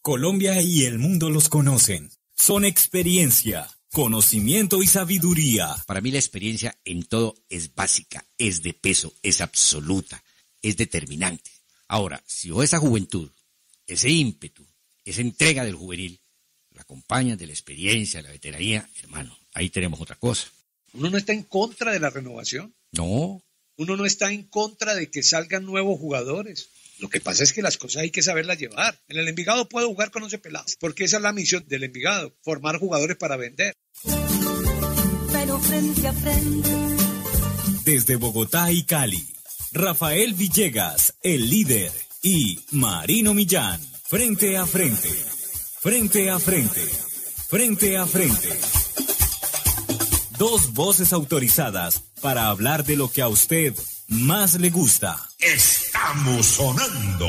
Colombia y el mundo los conocen. Son experiencia, conocimiento y sabiduría. Para mí la experiencia en todo es básica, es de peso, es absoluta, es determinante. Ahora, si vos esa juventud, ese ímpetu, esa entrega del juvenil, la acompañas de la experiencia, de la veteranía, hermano, ahí tenemos otra cosa. ¿Uno no está en contra de la renovación? No. ¿Uno no está en contra de que salgan nuevos jugadores? Lo que pasa es que las cosas hay que saberlas llevar. En el Envigado puedo jugar con 11 pelados, porque esa es la misión del Envigado, formar jugadores para vender. Pero frente a frente. Desde Bogotá y Cali, Rafael Villegas, el líder, y Marino Millán, frente a frente, frente a frente, frente a frente. Dos voces autorizadas para hablar de lo que a usted más le gusta. Estamos sonando.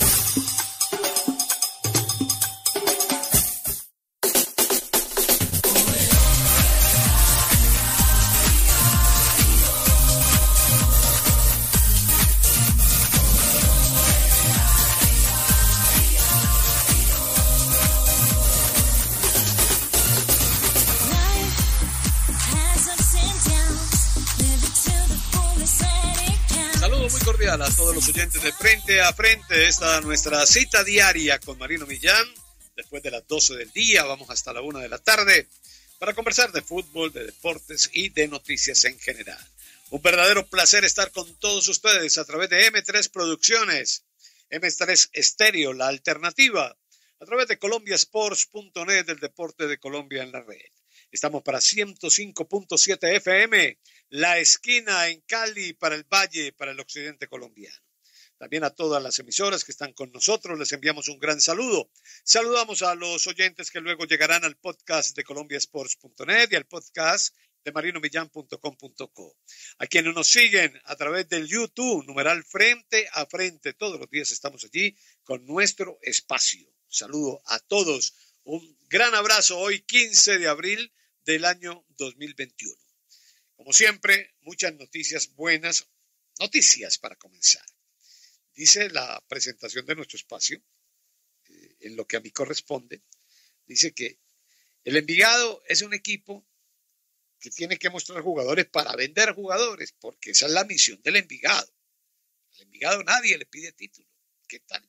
A todos los oyentes de Frente a Frente, esta es nuestra cita diaria con Marino Millán. Después de las 12 del día, vamos hasta la 1 de la tarde para conversar de fútbol, de deportes y de noticias en general. Un verdadero placer estar con todos ustedes a través de M3 Producciones, M3 Estéreo, la alternativa, a través de colombiasports.net, del deporte de Colombia en la red. Estamos para 105.7 FM, La Esquina en Cali, para el Valle, para el occidente colombiano. También a todas las emisoras que están con nosotros les enviamos un gran saludo. Saludamos a los oyentes que luego llegarán al podcast de colombiasports.net y al podcast de marinomillan.com.co. A quienes nos siguen a través del YouTube, numeral Frente a Frente. Todos los días estamos allí con nuestro espacio. Saludo a todos. Un gran abrazo hoy, 15 de abril del año 2021. Como siempre, muchas noticias buenas, noticias para comenzar. Dice la presentación de nuestro espacio, en lo que a mí corresponde, dice que el Envigado es un equipo que tiene que mostrar jugadores para vender jugadores, porque esa es la misión del Envigado. Al Envigado nadie le pide título. ¿Qué tal?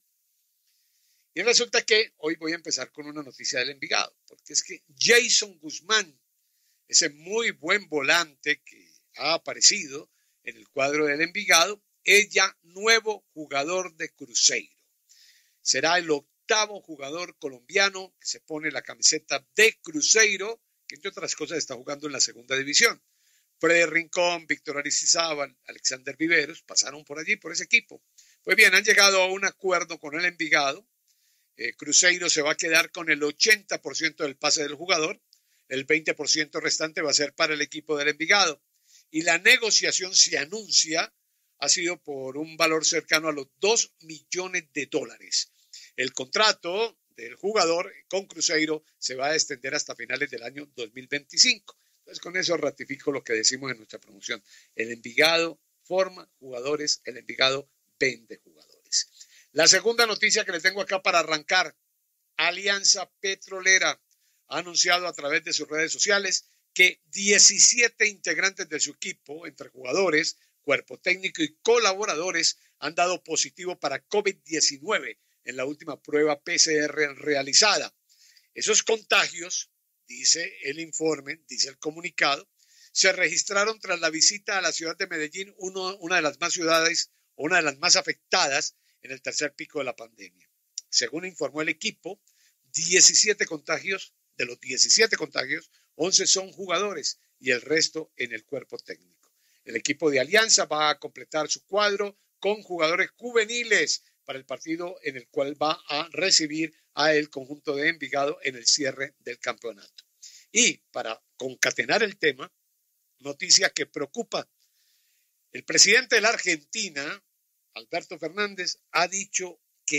Y resulta que hoy voy a empezar con una noticia del Envigado, porque es que Jason Guzmán, ese muy buen volante que ha aparecido en el cuadro del Envigado, es ya nuevo jugador de Cruzeiro. Será el octavo jugador colombiano que se pone la camiseta de Cruzeiro, que entre otras cosas está jugando en la segunda división. Freddy Rincón, Víctor Aristizábal, Alexander Viveros pasaron por allí, por ese equipo. Pues bien, han llegado a un acuerdo con el Envigado. Cruzeiro se va a quedar con el 80% del pase del jugador, el 20% restante va a ser para el equipo del Envigado. Y la negociación se anuncia, ha sido por un valor cercano a los $2 millones. El contrato del jugador con Cruzeiro se va a extender hasta finales del año 2025. Entonces con eso ratifico lo que decimos en nuestra promoción. El Envigado forma jugadores, el Envigado vende jugadores. La segunda noticia que le tengo acá para arrancar, Alianza Petrolera ha anunciado a través de sus redes sociales que 17 integrantes de su equipo, entre jugadores, cuerpo técnico y colaboradores, han dado positivo para COVID-19 en la última prueba PCR realizada. Esos contagios, dice el informe, dice el comunicado, se registraron tras la visita a la ciudad de Medellín, una de las más ciudades o una de las más afectadas en el tercer pico de la pandemia. Según informó el equipo, 17 contagios, de los 17 contagios, 11 son jugadores y el resto en el cuerpo técnico. El equipo de Alianza va a completar su cuadro con jugadores juveniles para el partido en el cual va a recibir a el conjunto de Envigado en el cierre del campeonato. Y para concatenar el tema, noticia que preocupa. El presidente de la Argentina, Alberto Fernández, ha dicho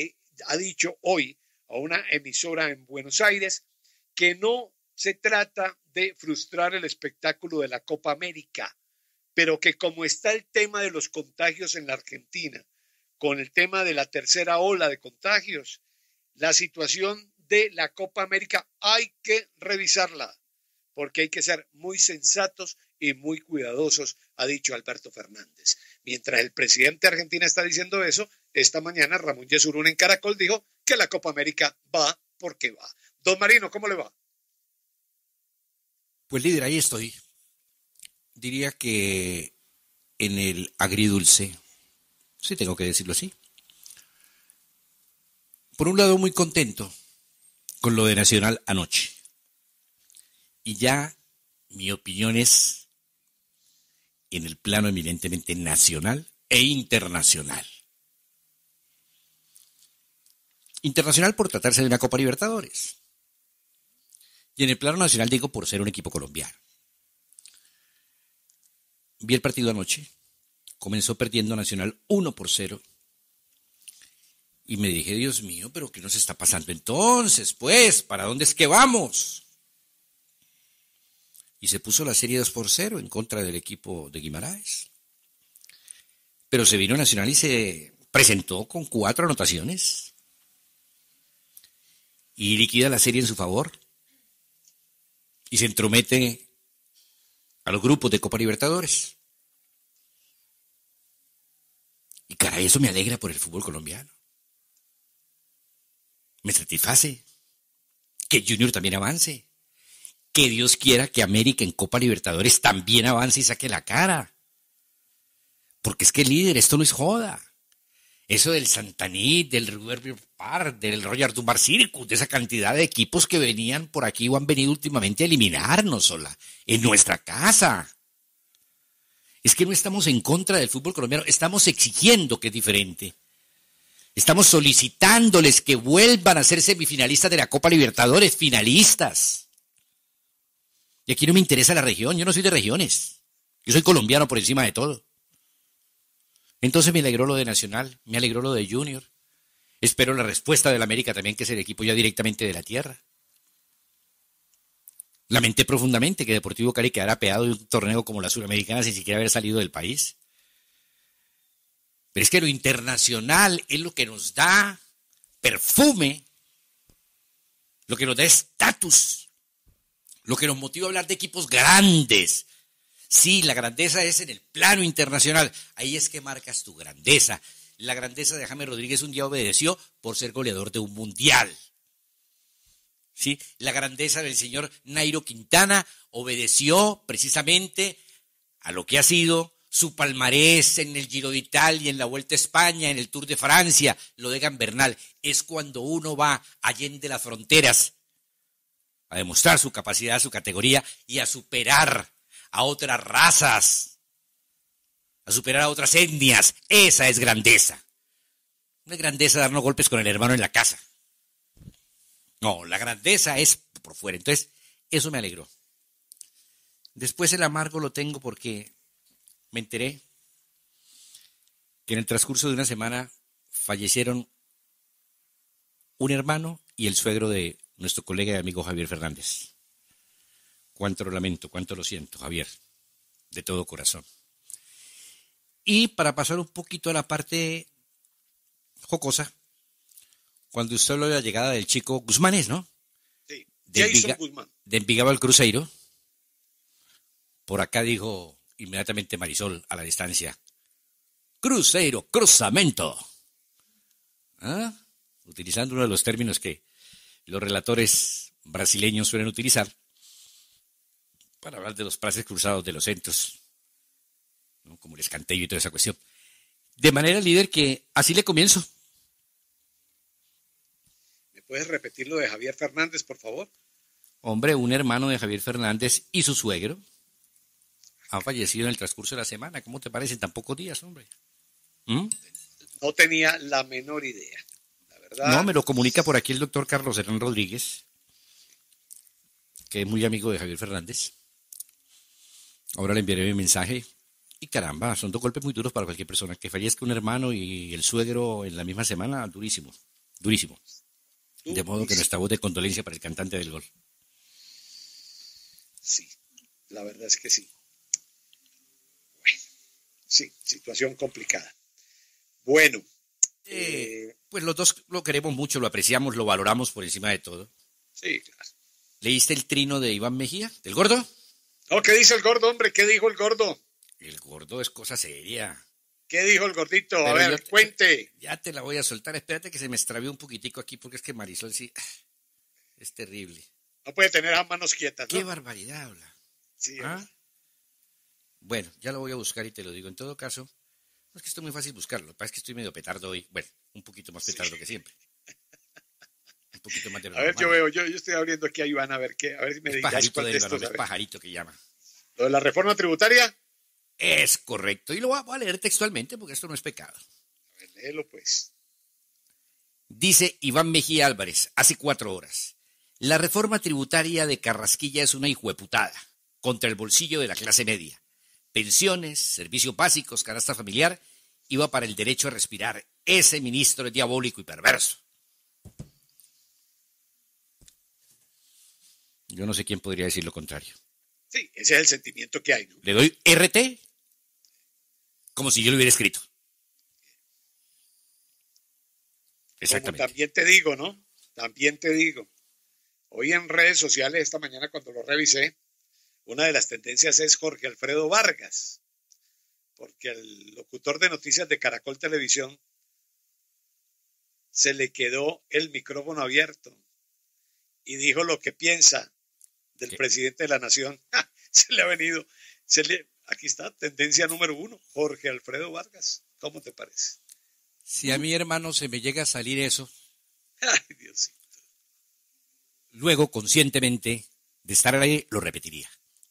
hoy a una emisora en Buenos Aires que no se trata de frustrar el espectáculo de la Copa América, pero que como está el tema de los contagios en la Argentina, con el tema de la tercera ola de contagios, la situación de la Copa América hay que revisarla, porque hay que ser muy sensatos y muy cuidadosos, ha dicho Alberto Fernández. Mientras el presidente de Argentina está diciendo eso, esta mañana Ramón Yesurún en Caracol dijo que la Copa América va porque va. Don Marino, ¿cómo le va? Pues líder, ahí estoy. Diría que en el agridulce, sí tengo que decirlo así. Por un lado, muy contento con lo de Nacional anoche. Y ya mi opinión es en el plano eminentemente nacional e internacional. Internacional por tratarse de una Copa Libertadores. Y en el plano nacional digo por ser un equipo colombiano. Vi el partido anoche. Comenzó perdiendo Nacional 1-0. Y me dije, Dios mío, ¿pero qué nos está pasando entonces? Pues, ¿para dónde es que vamos? Y se puso la serie 2-0 en contra del equipo de Guimaraes. Pero se vino Nacional y se presentó con 4 anotaciones. Y liquida la serie en su favor. Y se entromete a los grupos de Copa Libertadores. Y caray, eso me alegra por el fútbol colombiano. Me satisface. Que Junior también avance. Que Dios quiera que América en Copa Libertadores también avance y saque la cara. Porque es que líder, esto no es joda. Eso del Santanit, del River Park, del Royal Dumbar Circus, de esa cantidad de equipos que venían por aquí o han venido últimamente a eliminarnos sola, en nuestra casa. Es que no estamos en contra del fútbol colombiano, estamos exigiendo que es diferente. Estamos solicitándoles que vuelvan a ser semifinalistas de la Copa Libertadores, finalistas. Y aquí no me interesa la región, yo no soy de regiones. Yo soy colombiano por encima de todo. Entonces me alegró lo de Nacional, me alegró lo de Junior. Espero la respuesta del América también, que es el equipo ya directamente de la tierra. Lamenté profundamente que Deportivo Cali quedara peado de un torneo como la Suramericana sin siquiera haber salido del país. Pero es que lo internacional es lo que nos da perfume, lo que nos da estatus, lo que nos motiva a hablar de equipos grandes. Sí, la grandeza es en el plano internacional. Ahí es que marcas tu grandeza. La grandeza de James Rodríguez un día obedeció por ser goleador de un mundial. ¿Sí? La grandeza del señor Nairo Quintana obedeció precisamente a lo que ha sido su palmarés en el Giro de Italia, en la Vuelta a España, en el Tour de Francia. Lo de Gambernal es cuando uno va allende las fronteras a demostrar su capacidad, su categoría y a superar a otras razas, a superar a otras etnias. Esa es grandeza. No es grandeza darnos golpes con el hermano en la casa. No, la grandeza es por fuera. Entonces, eso me alegró. Después el amargo lo tengo porque me enteré que en el transcurso de una semana fallecieron un hermano y el suegro de nuestro colega y amigo Javier Fernández. Cuánto lo lamento, cuánto lo siento, Javier, de todo corazón. Y para pasar un poquito a la parte jocosa, cuando usted habló de la llegada del chico Guzmán, ¿no? Sí, Jason Guzmán. De Envigado al Cruzeiro, por acá dijo inmediatamente Marisol a la distancia, Cruzeiro, cruzamento. ¿Ah? Utilizando uno de los términos que los relatores brasileños suelen utilizar para hablar de los pases cruzados de los centros, ¿no? Como el escanteio y toda esa cuestión. De manera, líder, que así le comienzo. ¿Me puedes repetir lo de Javier Fernández, por favor? Hombre, un hermano de Javier Fernández y su suegro han fallecido en el transcurso de la semana. ¿Cómo te parece en tan pocos días, hombre? No tenía la menor idea, la verdad. No, me lo comunica por aquí el doctor Carlos Hernán Rodríguez, que es muy amigo de Javier Fernández. Ahora le enviaré mi mensaje. Y caramba, son 2 golpes muy duros para cualquier persona. Que fallezca un hermano y el suegro en la misma semana, durísimo, durísimo. De modo que nuestra voz de condolencia para el cantante del gol. Sí, la verdad es que sí. Bueno, sí, situación complicada. Bueno, Pues los dos lo queremos mucho, lo apreciamos, lo valoramos por encima de todo. Sí, claro. ¿Leíste el trino de Iván Mejía, del Gordo? No, ¿qué dice el gordo, hombre? ¿Qué dijo el gordo? El Gordo es cosa seria. ¿Qué dijo el gordito? A Pero ver, cuente. Ya te la voy a soltar. Espérate que se me extravió un poquitico aquí porque es que Marisol sí es terrible. No puede tener las manos quietas, ¿no? Qué barbaridad habla. Sí, ¿Ah? Bueno, ya lo voy a buscar y te lo digo. En todo caso, no es que esto es muy fácil buscarlo. Lo que pasa es que estoy medio petardo hoy. Bueno, un poquito más petardo que siempre. Un poquito más de lo a ver, normal. yo estoy abriendo aquí a Iván a ver si me Es digas pajarito cuál de de Iván, estos. es A ver. pajarito que llama. Lo de la reforma tributaria. Es correcto. Y lo voy a leer textualmente porque esto no es pecado. A ver, léelo pues. Dice Iván Mejía Álvarez, hace 4 horas. La reforma tributaria de Carrasquilla es una hijueputada contra el bolsillo de la clase media. Pensiones, servicios básicos, canasta familiar, iba para el derecho a respirar. Ese ministro es diabólico y perverso. Yo no sé quién podría decir lo contrario. Sí, ese es el sentimiento que hay, ¿no? Le doy RT como si yo lo hubiera escrito. Exactamente. Como también te digo, ¿no? También te digo. Hoy en redes sociales, esta mañana cuando lo revisé, una de las tendencias es Jorge Alfredo Vargas, porque el locutor de noticias de Caracol Televisión se le quedó el micrófono abierto y dijo lo que piensa del presidente de la nación. Se le ha venido, aquí está, tendencia número 1, Jorge Alfredo Vargas. ¿Cómo te parece? Si a mi hermano se me llega a salir eso, Ay, Diosito. luego conscientemente de estar ahí lo repetiría.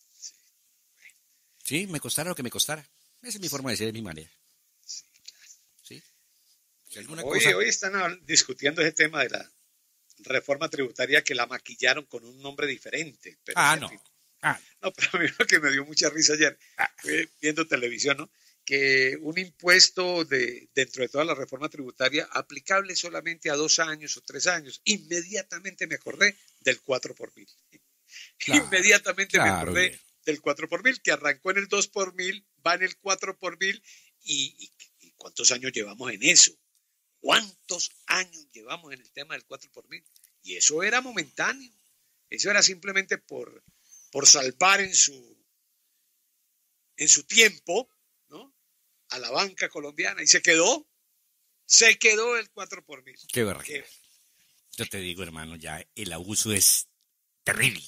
Sí, me costara lo que me costara. Esa es mi forma de ser, de mi manera. ¿Sí? Si alguna cosa... Hoy están discutiendo ese tema de la reforma tributaria que la maquillaron con un nombre diferente. Pero no. No, pero a mí lo que me dio mucha risa ayer, fue viendo televisión, ¿no? Que un impuesto dentro de toda la reforma tributaria aplicable solamente a 2 años o 3 años. Inmediatamente me acordé del 4 por mil. Claro, Inmediatamente me acordé bien. del 4 por mil, que arrancó en el 2 por mil, va en el 4 por mil. ¿Y cuántos años llevamos en eso? ¿Cuántos años llevamos en el tema del 4 por mil? Y eso era momentáneo. Eso era simplemente por salvar en su tiempo, ¿no? A la banca colombiana. Y se quedó el 4 por mil. Qué barbaridad. Yo te digo, hermano, ya el abuso es terrible.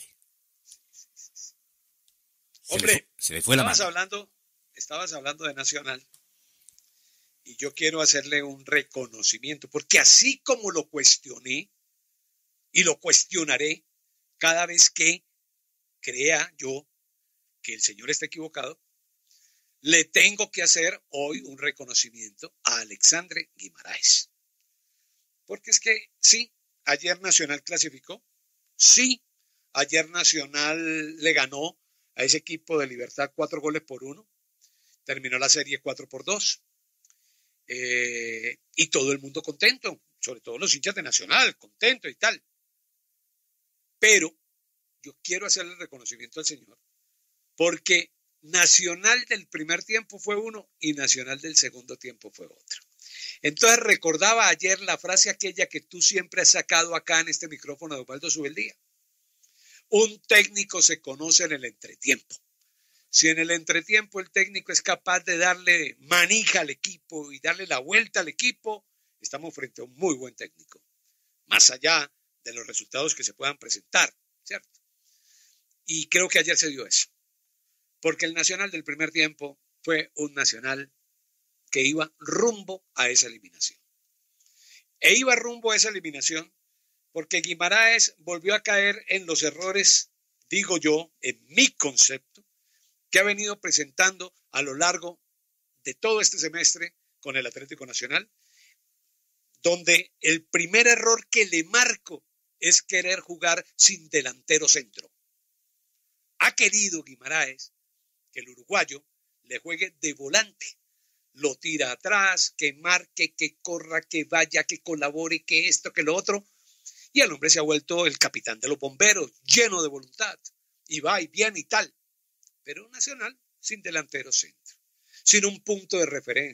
Hombre, se le fue la mano. Estabas hablando de Nacional y yo quiero hacerle un reconocimiento, porque así como lo cuestioné y lo cuestionaré cada vez que crea yo que el señor está equivocado, le tengo que hacer hoy un reconocimiento a Alexandre Guimaraes. Porque es que sí, ayer Nacional clasificó, sí, ayer Nacional le ganó a ese equipo de Libertad 4-1, terminó la serie 4-2, y todo el mundo contento, sobre todo los hinchas de Nacional, contento y tal. Pero yo quiero hacerle el reconocimiento al señor, porque Nacional del primer tiempo fue uno y Nacional del segundo tiempo fue otro. Entonces recordaba ayer la frase aquella que tú siempre has sacado acá en este micrófono de Osvaldo Subeldía. Un técnico se conoce en el entretiempo. Si en el entretiempo el técnico es capaz de darle manija al equipo y darle la vuelta al equipo, estamos frente a un muy buen técnico. Más allá de los resultados que se puedan presentar, ¿cierto? Y creo que ayer se dio eso. Porque el Nacional del primer tiempo fue un Nacional que iba rumbo a esa eliminación. E iba rumbo a esa eliminación porque Guimaraes volvió a caer en los errores, digo yo, en mi concepto, que ha venido presentando a lo largo de todo este semestre con el Atlético Nacional, donde el primer error que le marco es querer jugar sin delantero centro. Ha querido Guimaraes que el uruguayo le juegue de volante, lo tira atrás, que marque, que corra, que vaya, que colabore, que esto, que lo otro, y el hombre se ha vuelto el capitán de los bomberos, lleno de voluntad, y va y viene y tal, pero Nacional sin delantero centro, sin un punto de referencia,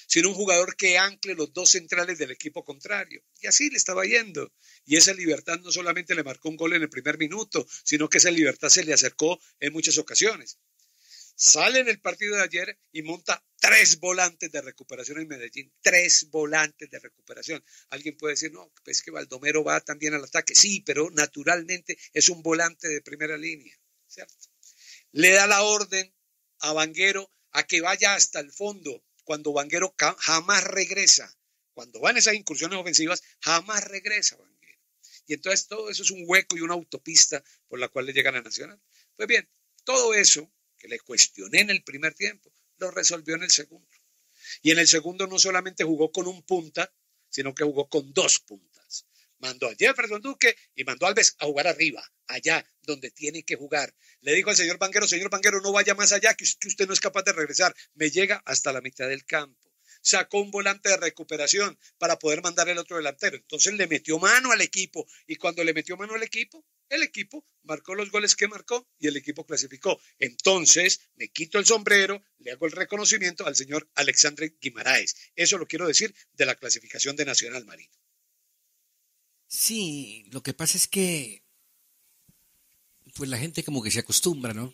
sino un jugador que ancle los dos centrales del equipo contrario. Y así le estaba yendo. Y esa libertad no solamente le marcó un gol en el primer minuto, sino que esa libertad se le acercó en muchas ocasiones. Sale en el partido de ayer y monta 3 volantes de recuperación en Medellín. 3 volantes de recuperación. Alguien puede decir, no, pues que Baldomero va también al ataque. Sí, pero naturalmente es un volante de primera línea, ¿cierto? Le da la orden a Vanguero a que vaya hasta el fondo, cuando Vanguero jamás regresa. Cuando van esas incursiones ofensivas, jamás regresa Vanguero. Y entonces todo eso es un hueco y una autopista por la cual le llegan a Nacional. Pues bien, todo eso que le cuestioné en el primer tiempo, lo resolvió en el segundo. Y en el segundo no solamente jugó con un punta, sino que jugó con 2 puntas. Mandó a Jefferson Duque y mandó a Alves a jugar arriba, allá donde tiene que jugar. Le dijo al señor Vanguero, no vaya más allá, que usted no es capaz de regresar. Me llega hasta la mitad del campo. Sacó un volante de recuperación para poder mandar el otro delantero. Entonces le metió mano al equipo. Y cuando le metió mano al equipo, el equipo marcó los goles que marcó y el equipo clasificó. Entonces me quito el sombrero, le hago el reconocimiento al señor Alexandre Guimaraes. Eso lo quiero decir de la clasificación de Nacional, Marino. Sí, lo que pasa es que pues la gente como que se acostumbra, ¿no?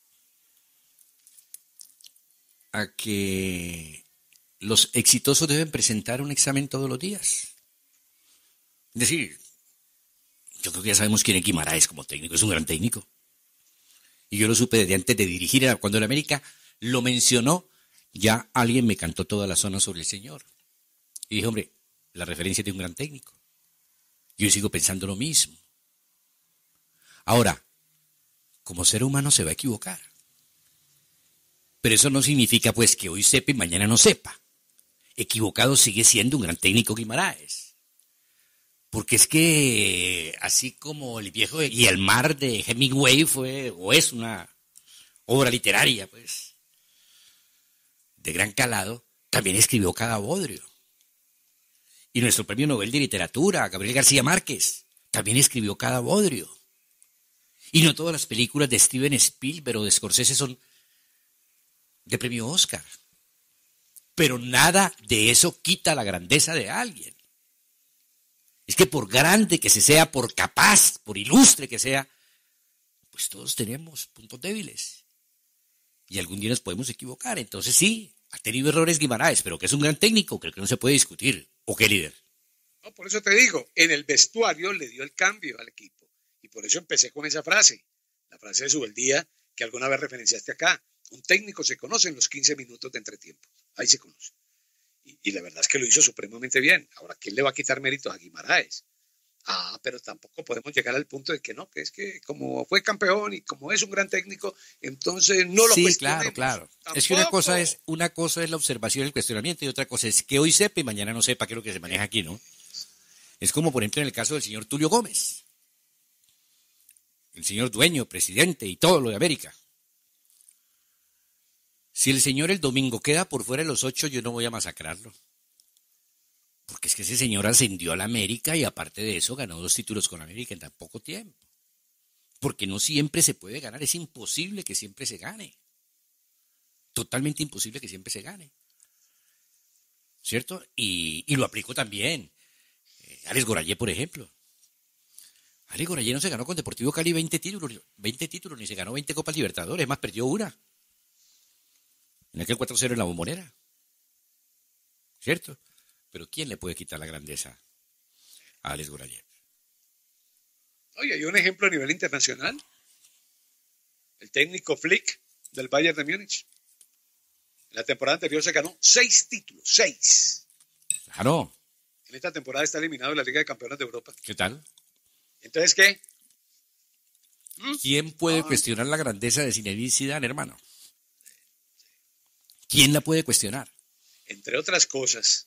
A que los exitosos deben presentar un examen todos los días. Es decir, yo creo que ya sabemos quién es Guimaraes como técnico, es un gran técnico. Y yo lo supe desde antes de dirigir, cuando el América lo mencionó, ya alguien me cantó toda la zona sobre el señor. Y dije, hombre, la referencia de un gran técnico. Yo sigo pensando lo mismo. Ahora, como ser humano se va a equivocar. Pero eso no significa pues que hoy sepa y mañana no sepa. Equivocado sigue siendo un gran técnico Guimaraes. Porque es que así como El viejo y el mar de Hemingway fue o es una obra literaria pues de gran calado, también escribió Cada Bodrio. Y nuestro premio Nobel de Literatura, Gabriel García Márquez, también escribió Cada Bodrio. Y no todas las películas de Steven Spielberg o de Scorsese son de premio Oscar. Pero nada de eso quita la grandeza de alguien. Es que por grande que se sea, por capaz, por ilustre que sea, pues todos tenemos puntos débiles. Y algún día nos podemos equivocar. Entonces sí, ha tenido errores Guimaraes, pero que es un gran técnico, creo que no se puede discutir. ¿O qué, líder? No, por eso te digo, en el vestuario le dio el cambio al equipo. Y por eso empecé con esa frase, la frase de Subeldía, que alguna vez referenciaste acá. Un técnico se conoce en los 15 minutos de entretiempo. Ahí se conoce. Y la verdad es que lo hizo supremamente bien. Ahora, ¿quién le va a quitar méritos a Guimaraes? Pero tampoco podemos llegar al punto de que no, que es que como fue campeón y como es un gran técnico, entonces no lo cuestionemos. Sí, claro. Tampoco. Es que una cosa es la observación y el cuestionamiento y otra cosa es que hoy sepa y mañana no sepa, que es lo que se maneja aquí, ¿no? Es como, por ejemplo, en el caso del señor Tulio Gómez. El señor dueño, presidente y todo lo de América. Si el señor el domingo queda por fuera de los 8, yo no voy a masacrarlo. Porque es que ese señor ascendió a la América y aparte de eso ganó 2 títulos con América en tan poco tiempo. Porque no siempre se puede ganar, es imposible que siempre se gane. Totalmente imposible que siempre se gane. ¿Cierto? Y lo aplico también. Alex Gorayé, por ejemplo. Alex Gorayé no se ganó con Deportivo Cali 20 títulos, ni se ganó 20 Copas Libertadores, más perdió una. En aquel 4-0 en la Bombonera. ¿Cierto? Pero ¿quién le puede quitar la grandeza a Alex Gorayé? Oye, hay un ejemplo a nivel internacional. El técnico Flick del Bayern de Múnich. En la temporada anterior se ganó 6 títulos. 6. Claro. En esta temporada está eliminado de la Liga de Campeones de Europa. ¿Qué tal? Entonces, ¿qué? ¿Quién puede cuestionar la grandeza de Zinedine Zidane, hermano? ¿Quién la puede cuestionar? Entre otras cosas,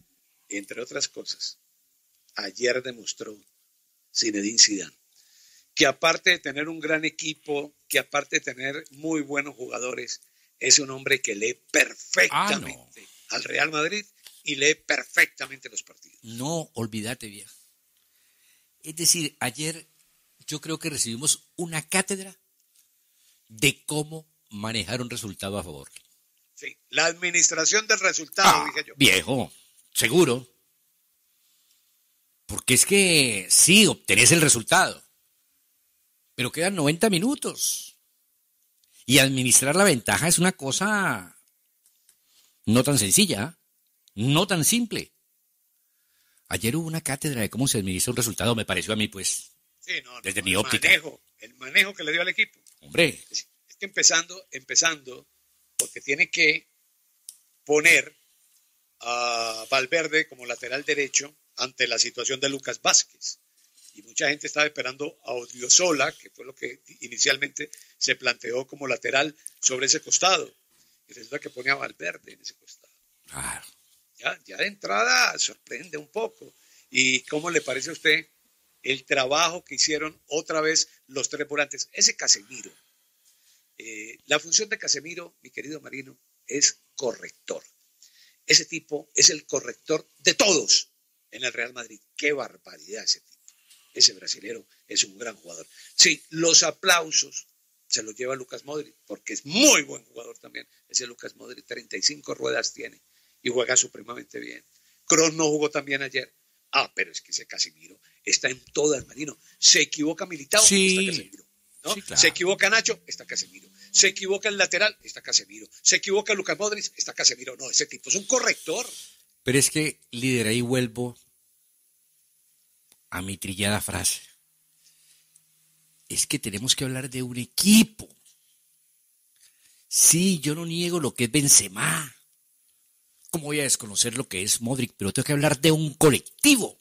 ayer demostró Zinedine Zidane que aparte de tener un gran equipo, que aparte de tener muy buenos jugadores, es un hombre que lee perfectamente al Real Madrid y lee perfectamente los partidos. No, olvídate, viejo. Es decir, ayer yo creo que recibimos una cátedra de cómo manejar un resultado a favor. Sí, la administración del resultado, dije yo. Viejo, seguro. Porque es que sí, obtenés el resultado, pero quedan 90 minutos. Y administrar la ventaja es una cosa no tan sencilla, no tan simple. Ayer hubo una cátedra de cómo se administra un resultado, me pareció a mí, pues, Sí, no, desde mi óptica. El manejo que le dio al equipo. Hombre, Es que empezando, porque tiene que poner a Valverde como lateral derecho ante la situación de Lucas Vázquez. Y mucha gente estaba esperando a Odriozola, que fue lo que inicialmente se planteó como lateral sobre ese costado. Y resulta que pone a Valverde en ese costado. claro. Ya de entrada sorprende un poco. ¿Y cómo le parece a usted el trabajo que hicieron otra vez los tres volantes? Ese Casemiro. La función de Casemiro, mi querido Marino, es corrector. Ese tipo es el corrector de todos en el Real Madrid. ¡Qué barbaridad ese tipo! Ese brasilero es un gran jugador. Sí, los aplausos se los lleva Lucas Modric, porque es muy buen jugador también. Ese Lucas Modric, 35 ruedas tiene y juega supremamente bien. Kroos no jugó tan bien ayer. Pero es que ese Casemiro está en todas, Marino. Se equivoca Militao, Sí. está Casemiro. ¿No? Sí, claro. Se equivoca Nacho, está Casemiro. Se equivoca el lateral, está Casemiro. Se equivoca Lucas Modric, está Casemiro. No, ese tipo es un corrector. Pero es que, líder, ahí vuelvo a mi trillada frase. Es que tenemos que hablar de un equipo. Sí, yo no niego lo que es Benzema. ¿Cómo voy a desconocer lo que es Modric? Pero tengo que hablar de un colectivo.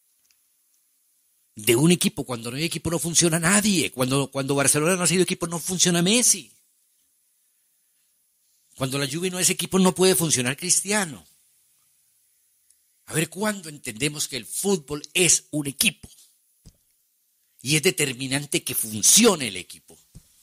De un equipo. Cuando no hay equipo no funciona nadie. Cuando Barcelona no ha sido equipo no funciona Messi. Cuando la Juve no es equipo no puede funcionar Cristiano. A ver, ¿cuándo entendemos que el fútbol es un equipo? Y es determinante que funcione el equipo.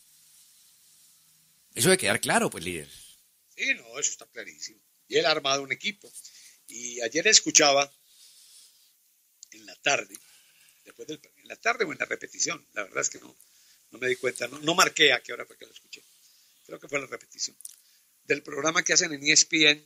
Eso debe quedar claro, pues, líder. Sí, no, eso está clarísimo. Y él ha armado un equipo. Y ayer escuchaba en la tarde, en la tarde o en la repetición, la verdad es que no me di cuenta, no marqué a qué hora fue que lo escuché. Creo que fue la repetición. Del programa que hacen en ESPN,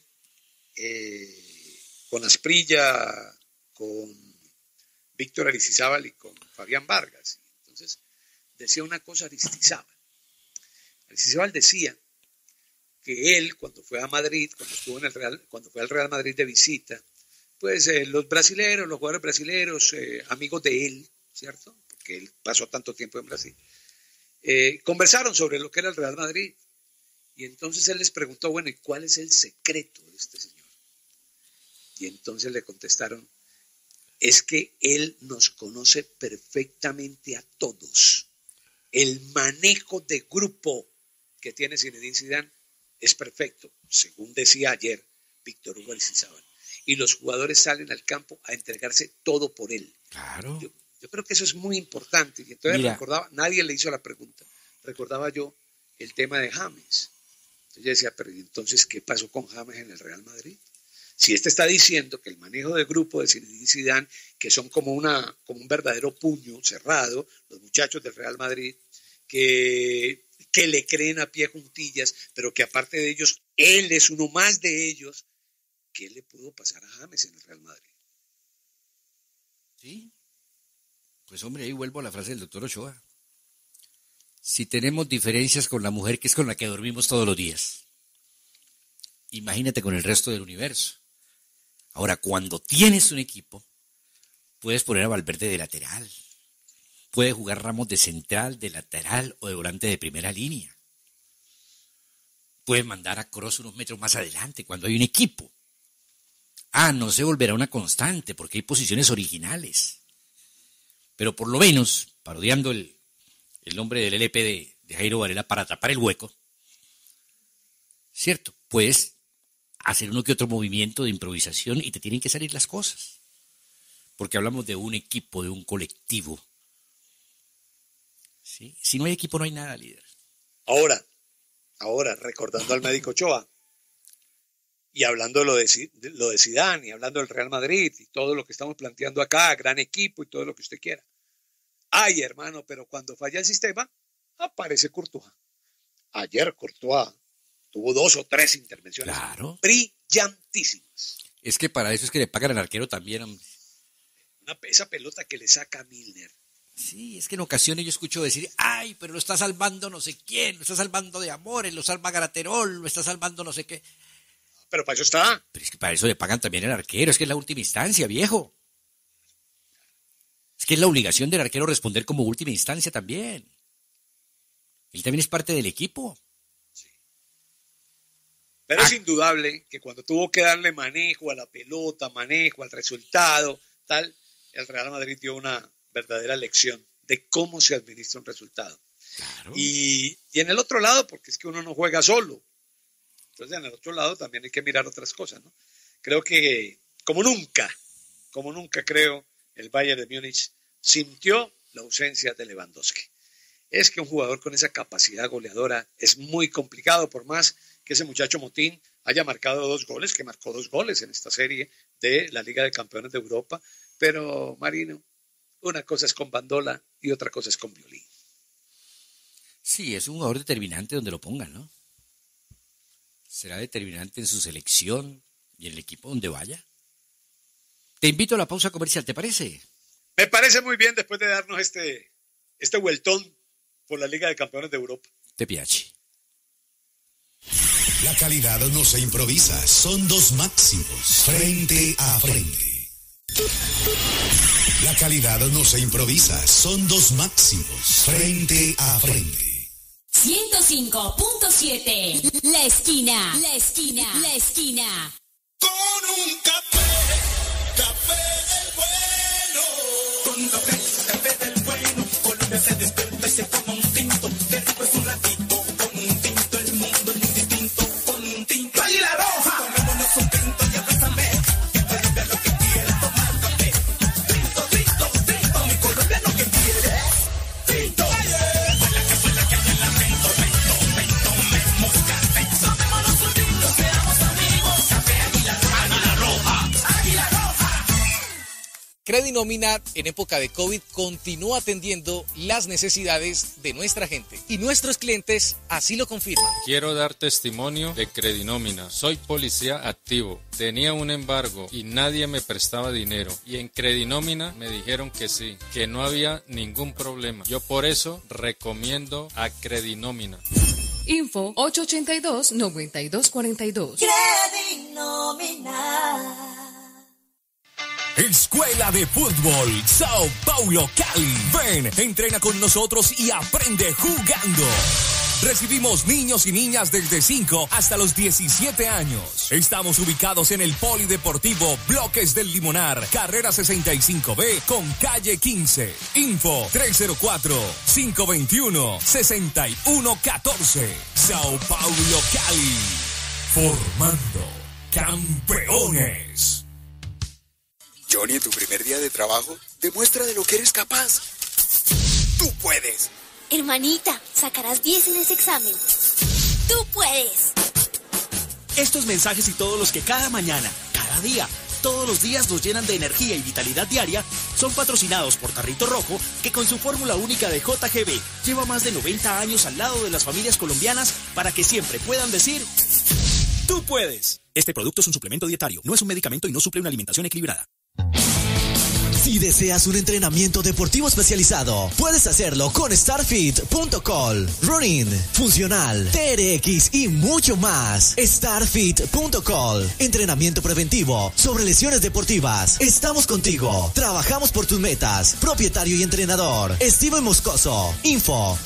con Asprilla, con Víctor Aristizábal y con Fabián Vargas. Entonces, decía una cosa Aristizábal. Aristizábal decía que él, cuando fue a Madrid, cuando fue al Real Madrid de visita, pues los jugadores brasileños, amigos de él, ¿cierto? Porque él pasó tanto tiempo en Brasil, conversaron sobre lo que era el Real Madrid. Y entonces él les preguntó, bueno, ¿y cuál es el secreto de este señor? Y entonces le contestaron, es que él nos conoce perfectamente a todos. El manejo de grupo que tiene Zinedine Zidane es perfecto, según decía ayer Víctor Hugo Aristizábal. Y los jugadores salen al campo a entregarse todo por él. Claro. Yo creo que eso es muy importante. Y entonces Mira, nadie le hizo la pregunta. Recordaba yo el tema de James. Entonces yo decía, pero ¿y entonces qué pasó con James en el Real Madrid? Si este está diciendo que el manejo de grupo de Zinedine Zidane, que son como un verdadero puño cerrado, los muchachos del Real Madrid, que le creen a pie juntillas, pero que aparte de ellos, él es uno más de ellos, ¿qué le pudo pasar a James en el Real Madrid? sí. Pues hombre, ahí vuelvo a la frase del doctor Ochoa. Si tenemos diferencias con la mujer que es con la que dormimos todos los días, imagínate con el resto del universo. Ahora, cuando tienes un equipo, puedes poner a Valverde de lateral, puede jugar Ramos de central, de lateral o de volante de primera línea. Puedes mandar a Kroos unos metros más adelante cuando hay un equipo. No se volverá una constante porque hay posiciones originales. Pero por lo menos, parodiando el nombre del LP de Jairo Varela para tapar el hueco, ¿cierto? Puedes hacer uno que otro movimiento de improvisación y te tienen que salir las cosas. Porque hablamos de un equipo, de un colectivo. ¿Sí? Si no hay equipo, no hay nada, líder. Ahora, recordando al médico Ochoa, y hablando de lo de Zidane, y hablando del Real Madrid, y todo lo que estamos planteando acá, gran equipo y todo lo que usted quiera. Ay, hermano, pero cuando falla el sistema, aparece Courtois. Ayer Courtois Tuvo 2 o 3 intervenciones brillantísimas. Es que para eso es que le pagan al arquero también, hombre. Esa pelota que le saca a Milner. Sí, es que en ocasiones yo escucho decir, ay, pero lo está salvando no sé quién, lo está salvando de Amores, lo salva Garaterol, lo está salvando no sé qué. Pero para eso está. Pero es que para eso le pagan también al arquero, es que es la última instancia, viejo. Es que es la obligación del arquero responder como última instancia también. Él también es parte del equipo. Sí. Pero es indudable que cuando tuvo que darle manejo a la pelota, manejo al resultado, tal, el Real Madrid dio una verdadera lección de cómo se administra un resultado. Claro. Y en el otro lado, porque es que uno no juega solo. Entonces, en el otro lado también hay que mirar otras cosas, ¿no? Creo que, como nunca creo, el Bayern de Múnich sintió la ausencia de Lewandowski. Es que un jugador con esa capacidad goleadora es muy complicado, por más que ese muchacho Motín haya marcado 2 goles, que marcó 2 goles en esta serie de la Liga de Campeones de Europa. Pero, Marino, una cosa es con bandola y otra cosa es con violín. Sí, es un jugador determinante donde lo pongan, ¿no? Será determinante en su selección y en el equipo donde vaya. Te invito a la pausa comercial, ¿te parece? Me parece muy bien después de darnos este vueltón por la Liga de Campeones de Europa. Te piace. La calidad no se improvisa, son 2 máximos, frente a frente. La calidad no se improvisa, son 2 máximos, frente a frente. 105.7, La Esquina, La Esquina, La Esquina. Con un café del bueno. Con un café del bueno. Colombia se despierta y se toma un tinto. Qué rico es un ratito. Con un tinto el mundo es muy distinto. Con un tinto. ¡Águila Roja! Tomémonos un tinto y abrázame. Que Colombia lo que quiere es tomar café. Tinto, tinto, tinto. Mi colombiano que quiere. Tinto. Credinómina en época de COVID continúa atendiendo las necesidades de nuestra gente y nuestros clientes así lo confirman. Quiero dar testimonio de Credinómina. Soy policía activo. Tenía un embargo y nadie me prestaba dinero. Y en Credinómina me dijeron que sí, que no había ningún problema. Yo por eso recomiendo a Credinómina. Info 882-9242. Credinómina. Escuela de Fútbol Sao Paulo Cali. Ven, entrena con nosotros y aprende jugando. Recibimos niños y niñas desde 5 hasta los 17 años. Estamos ubicados en el Polideportivo Bloques del Limonar, carrera 65B con calle 15. Info 304-521-6114. Sao Paulo Cali. Formando campeones. Johnny, en tu primer día de trabajo, demuestra de lo que eres capaz. ¡Tú puedes! Hermanita, sacarás 10 en ese examen. ¡Tú puedes! Estos mensajes y todos los que cada mañana, cada día, todos los días nos llenan de energía y vitalidad diaria son patrocinados por Tarrito Rojo, que con su fórmula única de JGB lleva más de 90 años al lado de las familias colombianas para que siempre puedan decir ¡tú puedes! Este producto es un suplemento dietario, no es un medicamento y no suple una alimentación equilibrada. Si deseas un entrenamiento deportivo especializado, puedes hacerlo con Starfit.col, running, funcional, TRX y mucho más. Starfit.col, entrenamiento preventivo sobre lesiones deportivas. Estamos contigo, trabajamos por tus metas. Propietario y entrenador, Steven Moscoso. Info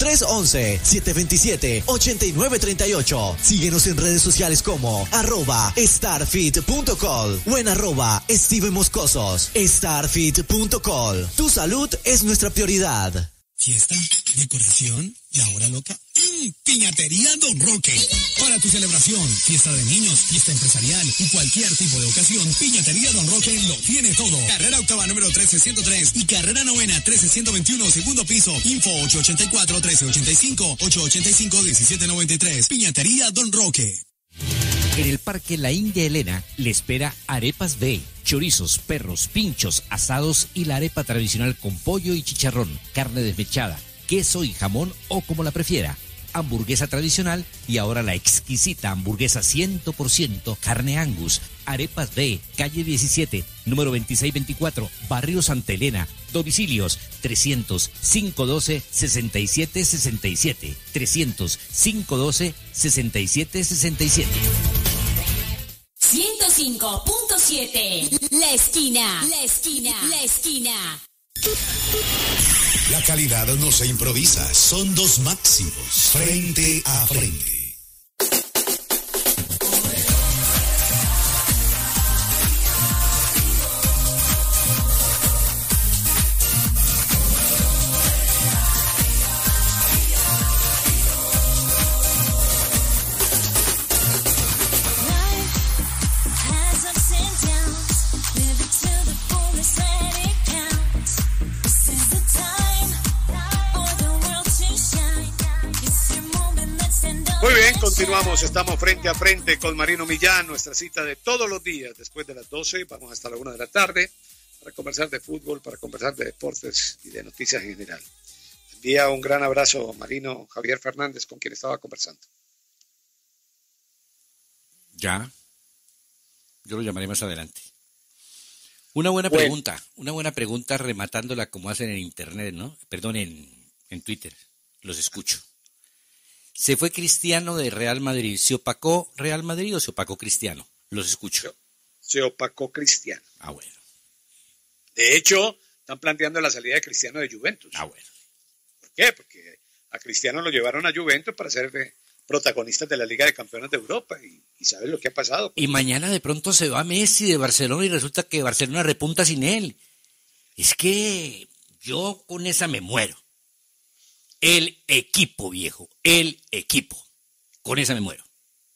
311-727-8938. Síguenos en redes sociales como @Starfit.col o en @Steven Moscosos. Starfit.col. Tu salud es nuestra prioridad. Fiesta, decoración y ahora loca. Piñatería Don Roque. Para tu celebración, fiesta de niños, fiesta empresarial y cualquier tipo de ocasión, Piñatería Don Roque lo tiene todo. Carrera octava número 13103 y carrera novena 13121, segundo piso. Info 884-1385, 885-1793. Piñatería Don Roque. En el Parque La India Elena le espera Arepas B, chorizos, perros, pinchos, asados y la arepa tradicional con pollo y chicharrón, carne desmechada, queso y jamón o como la prefiera. hamburguesa tradicional y ahora la exquisita hamburguesa 100% carne Angus. Arepas B, calle 17, número 2624, Barrio Santa Elena. Domicilios 300-512-6767. 300-512-6767. 105.7. La esquina. La esquina. La esquina. La calidad no se improvisa, son dos máximos, frente a frente. Muy bien, continuamos, estamos frente a frente con Marino Millán, nuestra cita de todos los días después de las 12, vamos hasta la 1 de la tarde para conversar de fútbol, para conversar de deportes y de noticias en general. Envía un gran abrazo Marino Javier Fernández, con quien estaba conversando. Ya, yo lo llamaré más adelante. Una buena pregunta rematándola como hacen en internet, ¿no? Perdón, en Twitter, los escucho. ¿Se fue Cristiano de Real Madrid? ¿Se opacó Real Madrid o se opacó Cristiano? Los escucho. Se opacó Cristiano. Ah, bueno. De hecho, están planteando la salida de Cristiano de Juventus. Ah, bueno. ¿Por qué? Porque a Cristiano lo llevaron a Juventus para ser protagonistas de la Liga de Campeones de Europa. Y ¿sabes lo que ha pasado? Y mañana de pronto se va Messi de Barcelona y resulta que Barcelona repunta sin él. Es que yo con esa me muero. El equipo, viejo, el equipo. Con esa me muero.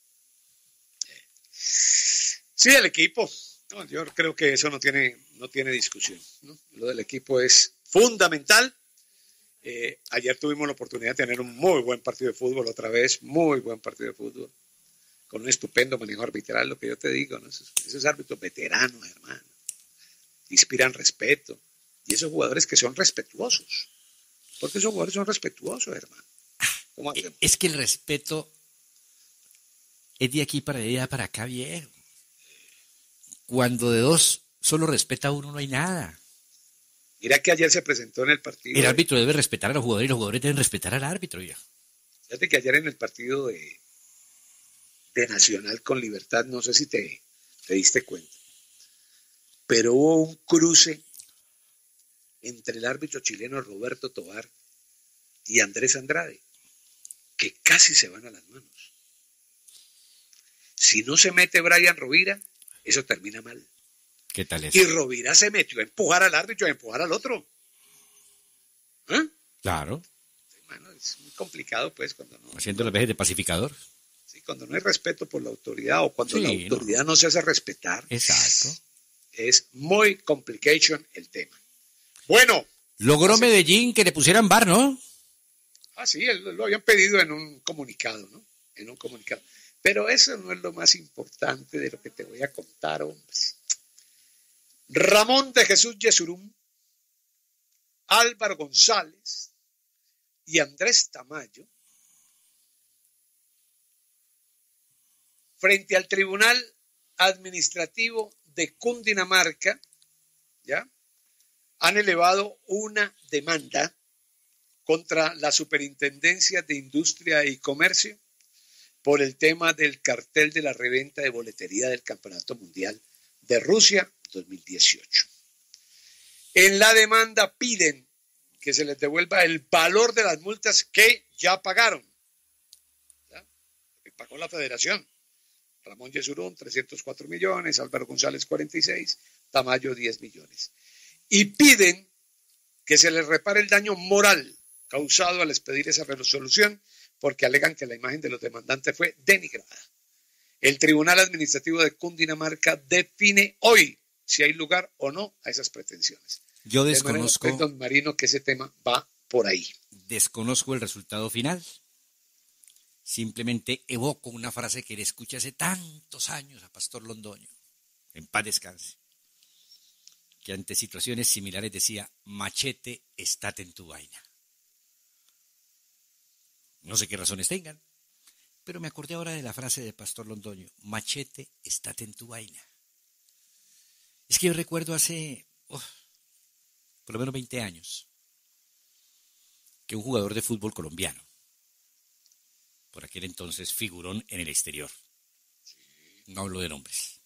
Sí, el equipo. No, yo creo que eso no tiene discusión, ¿no? Lo del equipo es fundamental. Ayer tuvimos la oportunidad de tener un muy buen partido de fútbol otra vez, muy buen partido de fútbol, con un estupendo manejo arbitral, lo que yo te digo, ¿no? Esos árbitros veteranos, hermano, inspiran respeto. Y esos jugadores que son respetuosos. Porque esos jugadores son respetuosos, hermano. ¿Cómo hacemos? Es que el respeto es de aquí para allá, para acá, viejo. Cuando de dos solo respeta a uno, no hay nada. Mira que ayer se presentó en el partido. El árbitro debe respetar a los jugadores y los jugadores deben respetar al árbitro, viejo. Fíjate que ayer en el partido de Nacional con Libertad, no sé si te diste cuenta, pero hubo un cruce entre el árbitro chileno Roberto Tovar y Andrés Andrade, que casi se van a las manos. Si no se mete Brian Rovira, eso termina mal. ¿Qué tal eso? Y Rovira se metió a empujar al árbitro y a empujar al otro. ¿Eh? Claro. Bueno, es muy complicado, pues, cuando no... Haciendo las veces de pacificador. Sí, cuando no hay respeto por la autoridad o cuando la autoridad no se hace respetar. Exacto. Es muy complication el tema. Bueno. Logró Medellín que le pusieran VAR, ¿no? Ah, sí, lo habían pedido en un comunicado, ¿no? En un comunicado. Pero eso no es lo más importante de lo que te voy a contar, hombre. Ramón de Jesús Yesurum, Álvaro González y Andrés Tamayo, frente al Tribunal Administrativo de Cundinamarca, ¿ya?, han elevado una demanda contra la Superintendencia de Industria y Comercio por el tema del cartel de la reventa de boletería del Campeonato Mundial de Rusia 2018. En la demanda piden que se les devuelva el valor de las multas que ya pagaron. ¿Ya? Que pagó la federación. Ramón Yesurún, 304 millones, Álvaro González, 46, Tamayo, 10 millones. Y piden que se les repare el daño moral causado al expedir esa resolución, porque alegan que la imagen de los demandantes fue denigrada. El Tribunal Administrativo de Cundinamarca define hoy si hay lugar o no a esas pretensiones. Yo desconozco, don Marino, que ese tema va por ahí. Desconozco el resultado final. Simplemente evoco una frase que le escuché hace tantos años a Pastor Londoño, en paz descanse, que ante situaciones similares decía: machete, estate en tu vaina. No sé qué razones tengan, pero me acordé ahora de la frase de Pastor Londoño, machete, estate en tu vaina. Es que yo recuerdo hace, por lo menos 20 años, que un jugador de fútbol colombiano, por aquel entonces figurón en el exterior, no hablo de nombres,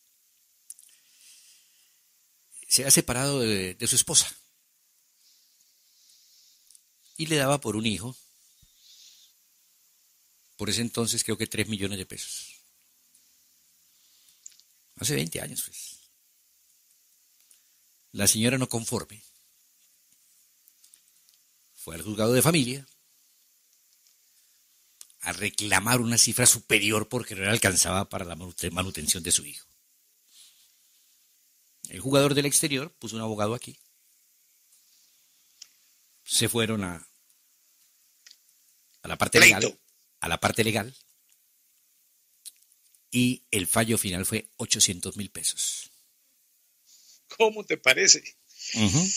se ha separado de su esposa y le daba por un hijo, por ese entonces creo que 3 millones de pesos. Hace 20 años, pues. La señora no conforme fue al juzgado de familia a reclamar una cifra superior porque no le alcanzaba para la manutención de su hijo. El jugador del exterior puso un abogado aquí. Se fueron a la parte legal. A la parte legal. Y el fallo final fue 800.000 pesos. ¿Cómo te parece? Uh-huh.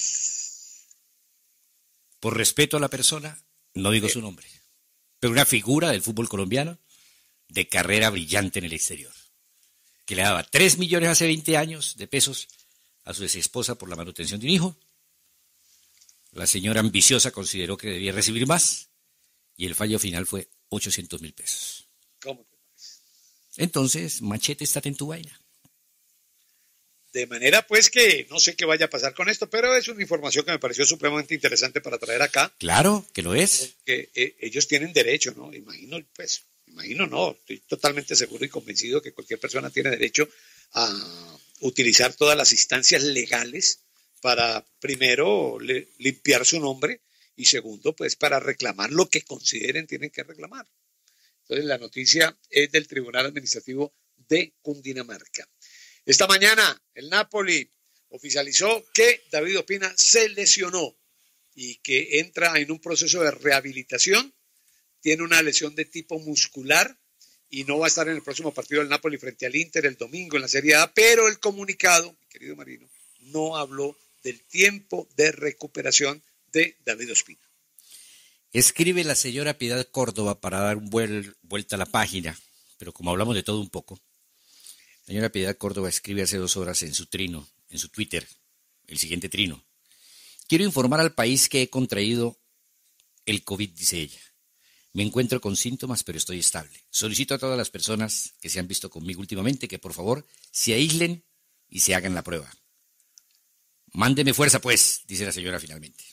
Por respeto a la persona, no digo su nombre, pero una figura del fútbol colombiano de carrera brillante en el exterior, que le daba 3 millones hace 20 años de pesos a su exesposa por la manutención de un hijo. La señora ambiciosa consideró que debía recibir más y el fallo final fue 800.000 pesos. ¿Cómo te parece? Entonces, machete, estate en tu vaina. De manera pues que no sé qué vaya a pasar con esto, pero es una información que me pareció supremamente interesante para traer acá. Claro que lo es. Porque ellos tienen derecho, ¿no? Imagino no, estoy totalmente seguro y convencido que cualquier persona tiene derecho a utilizar todas las instancias legales para, primero, limpiar su nombre y segundo, pues para reclamar lo que consideren tienen que reclamar. Entonces la noticia es del Tribunal Administrativo de Cundinamarca. Esta mañana el Napoli oficializó que David Ospina se lesionó y que entra en un proceso de rehabilitación. Tiene una lesión de tipo muscular y no va a estar en el próximo partido del Napoli frente al Inter el domingo en la Serie A, pero el comunicado, mi querido Marino, no habló del tiempo de recuperación de David Ospina. Escribe la señora Piedad Córdoba para dar vuelta a la página, pero como hablamos de todo un poco, la señora Piedad Córdoba escribe hace 2 horas en su Twitter, el siguiente trino. Quiero informar al país que he contraído el COVID, dice ella. Me encuentro con síntomas, pero estoy estable. Solicito a todas las personas que se han visto conmigo últimamente que por favor se aíslen y se hagan la prueba. Mándeme fuerza, pues, dice la señora finalmente.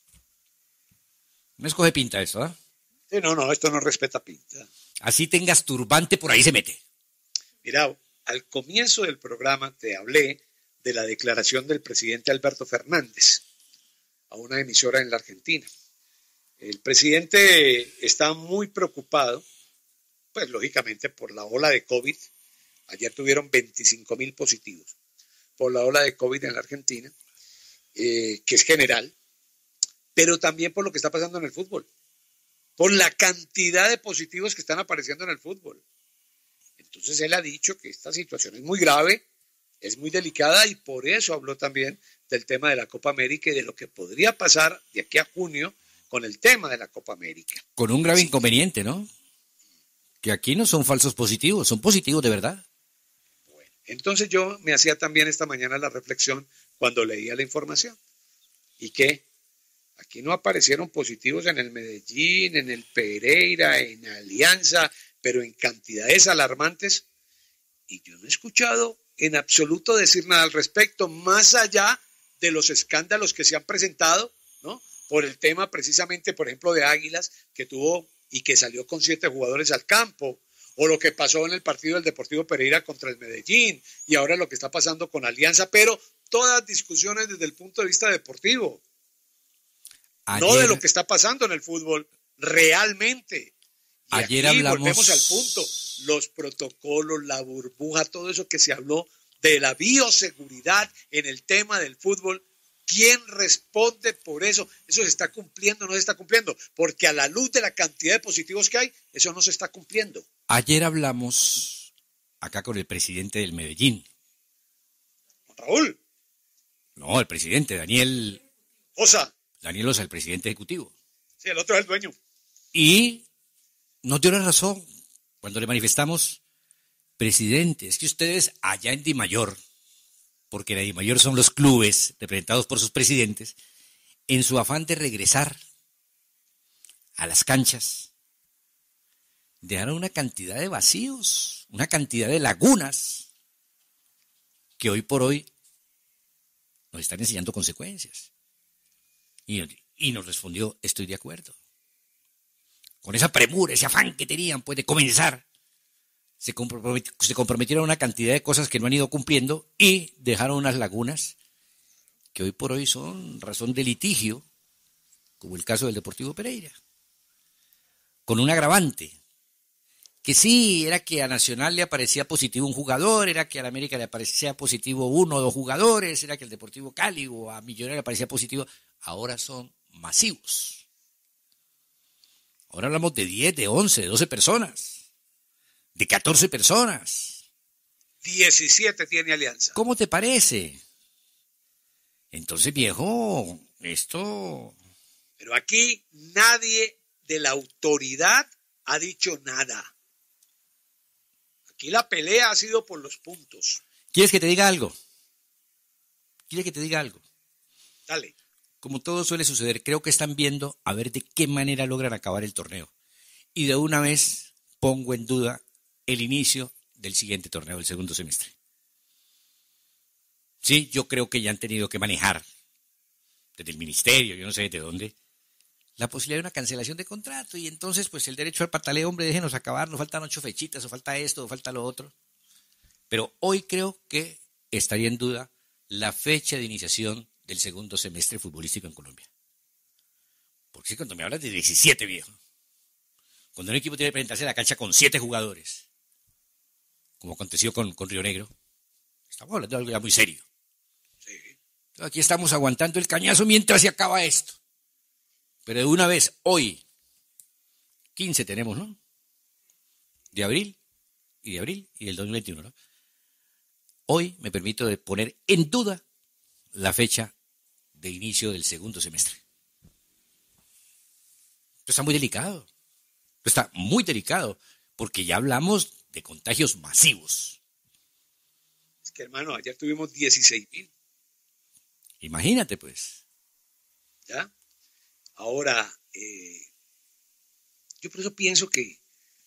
No escoge pinta esto, ¿ah? Sí, no, esto no respeta pinta. Así tengas turbante, por ahí se mete. Mira, al comienzo del programa te hablé de la declaración del presidente Alberto Fernández a una emisora en la Argentina. El presidente está muy preocupado, pues lógicamente por la ola de COVID. Ayer tuvieron 25.000 positivos por la ola de COVID en la Argentina, que es general, pero también por lo que está pasando en el fútbol, por la cantidad de positivos que están apareciendo en el fútbol. Entonces él ha dicho que esta situación es muy grave, es muy delicada y por eso habló también del tema de la Copa América y de lo que podría pasar de aquí a junio con el tema de la Copa América. Con un grave inconveniente, ¿no? Que aquí no son falsos positivos, son positivos de verdad. Bueno, entonces yo me hacía también esta mañana la reflexión cuando leía la información. ¿Y qué? Aquí no aparecieron positivos en el Medellín, en el Pereira, en Alianza, pero en cantidades alarmantes. Y yo no he escuchado en absoluto decir nada al respecto, más allá de los escándalos que se han presentado, ¿no? Por el tema precisamente, por ejemplo, de Águilas, que tuvo y que salió con 7 jugadores al campo, o lo que pasó en el partido del Deportivo Pereira contra el Medellín, y ahora lo que está pasando con Alianza, pero todas discusiones desde el punto de vista deportivo, no de lo que está pasando en el fútbol realmente. Y ayer aquí hablamos... volvemos al punto, los protocolos, la burbuja, todo eso que se habló de la bioseguridad en el tema del fútbol. ¿Quién responde por eso? ¿Eso se está cumpliendo o no se está cumpliendo? Porque a la luz de la cantidad de positivos que hay, eso no se está cumpliendo. Ayer hablamos acá con el presidente del Medellín. ¿Raúl? No, el presidente, Daniel Osa. Daniel Osa, el presidente ejecutivo. Sí, el otro es el dueño. Y nos dio la razón cuando le manifestamos, presidente, es que ustedes allá en Dimayor, porque la Dimayor son los clubes representados por sus presidentes, en su afán de regresar a las canchas, dejaron una cantidad de vacíos, una cantidad de lagunas, que hoy por hoy nos están enseñando consecuencias. Y nos respondió, estoy de acuerdo. Con esa premura, ese afán que tenían pues de comenzar, se comprometieron a una cantidad de cosas que no han ido cumpliendo y dejaron unas lagunas que hoy por hoy son razón de litigio, como el caso del Deportivo Pereira. Con un agravante, que sí, era que a Nacional le aparecía positivo un jugador, era que a la América le aparecía positivo 1 o 2 jugadores, era que al Deportivo Cali o a Millonarios le aparecía positivo. Ahora son masivos. Ahora hablamos de 10, de 11, de 12 personas, de 14 personas. 17 tiene Alianza. ¿Cómo te parece? Entonces, viejo, esto... Pero aquí nadie de la autoridad ha dicho nada. Aquí la pelea ha sido por los puntos. ¿Quieres que te diga algo? ¿Quieres que te diga algo? Dale. Como todo suele suceder, creo que están viendo a ver de qué manera logran acabar el torneo. Y de una vez pongo en duda el inicio del siguiente torneo, del segundo semestre. Sí, yo creo que ya han tenido que manejar, desde el ministerio, yo no sé de dónde, la posibilidad de una cancelación de contrato. Y entonces, pues el derecho al pataleo, hombre, déjenos acabar, nos faltan 8 fechitas, o falta esto, o falta lo otro. Pero hoy creo que estaría en duda la fecha de iniciación del segundo semestre futbolístico en Colombia. Porque cuando me hablas de 17, viejo, cuando un equipo tiene que presentarse a la cancha con 7 jugadores, como aconteció con Río Negro, estamos hablando de algo ya muy serio. Sí. Aquí estamos aguantando el cañazo mientras se acaba esto. Pero de una vez, hoy, 15 tenemos, ¿no? De abril y del 2021, ¿no? Hoy me permito de poner en duda la fecha de inicio del segundo semestre. Esto está muy delicado. Esto está muy delicado, porque ya hablamos de contagios masivos. Es que, hermano, ayer tuvimos 16,000. Imagínate, pues. ¿Ya? Ahora, yo por eso pienso que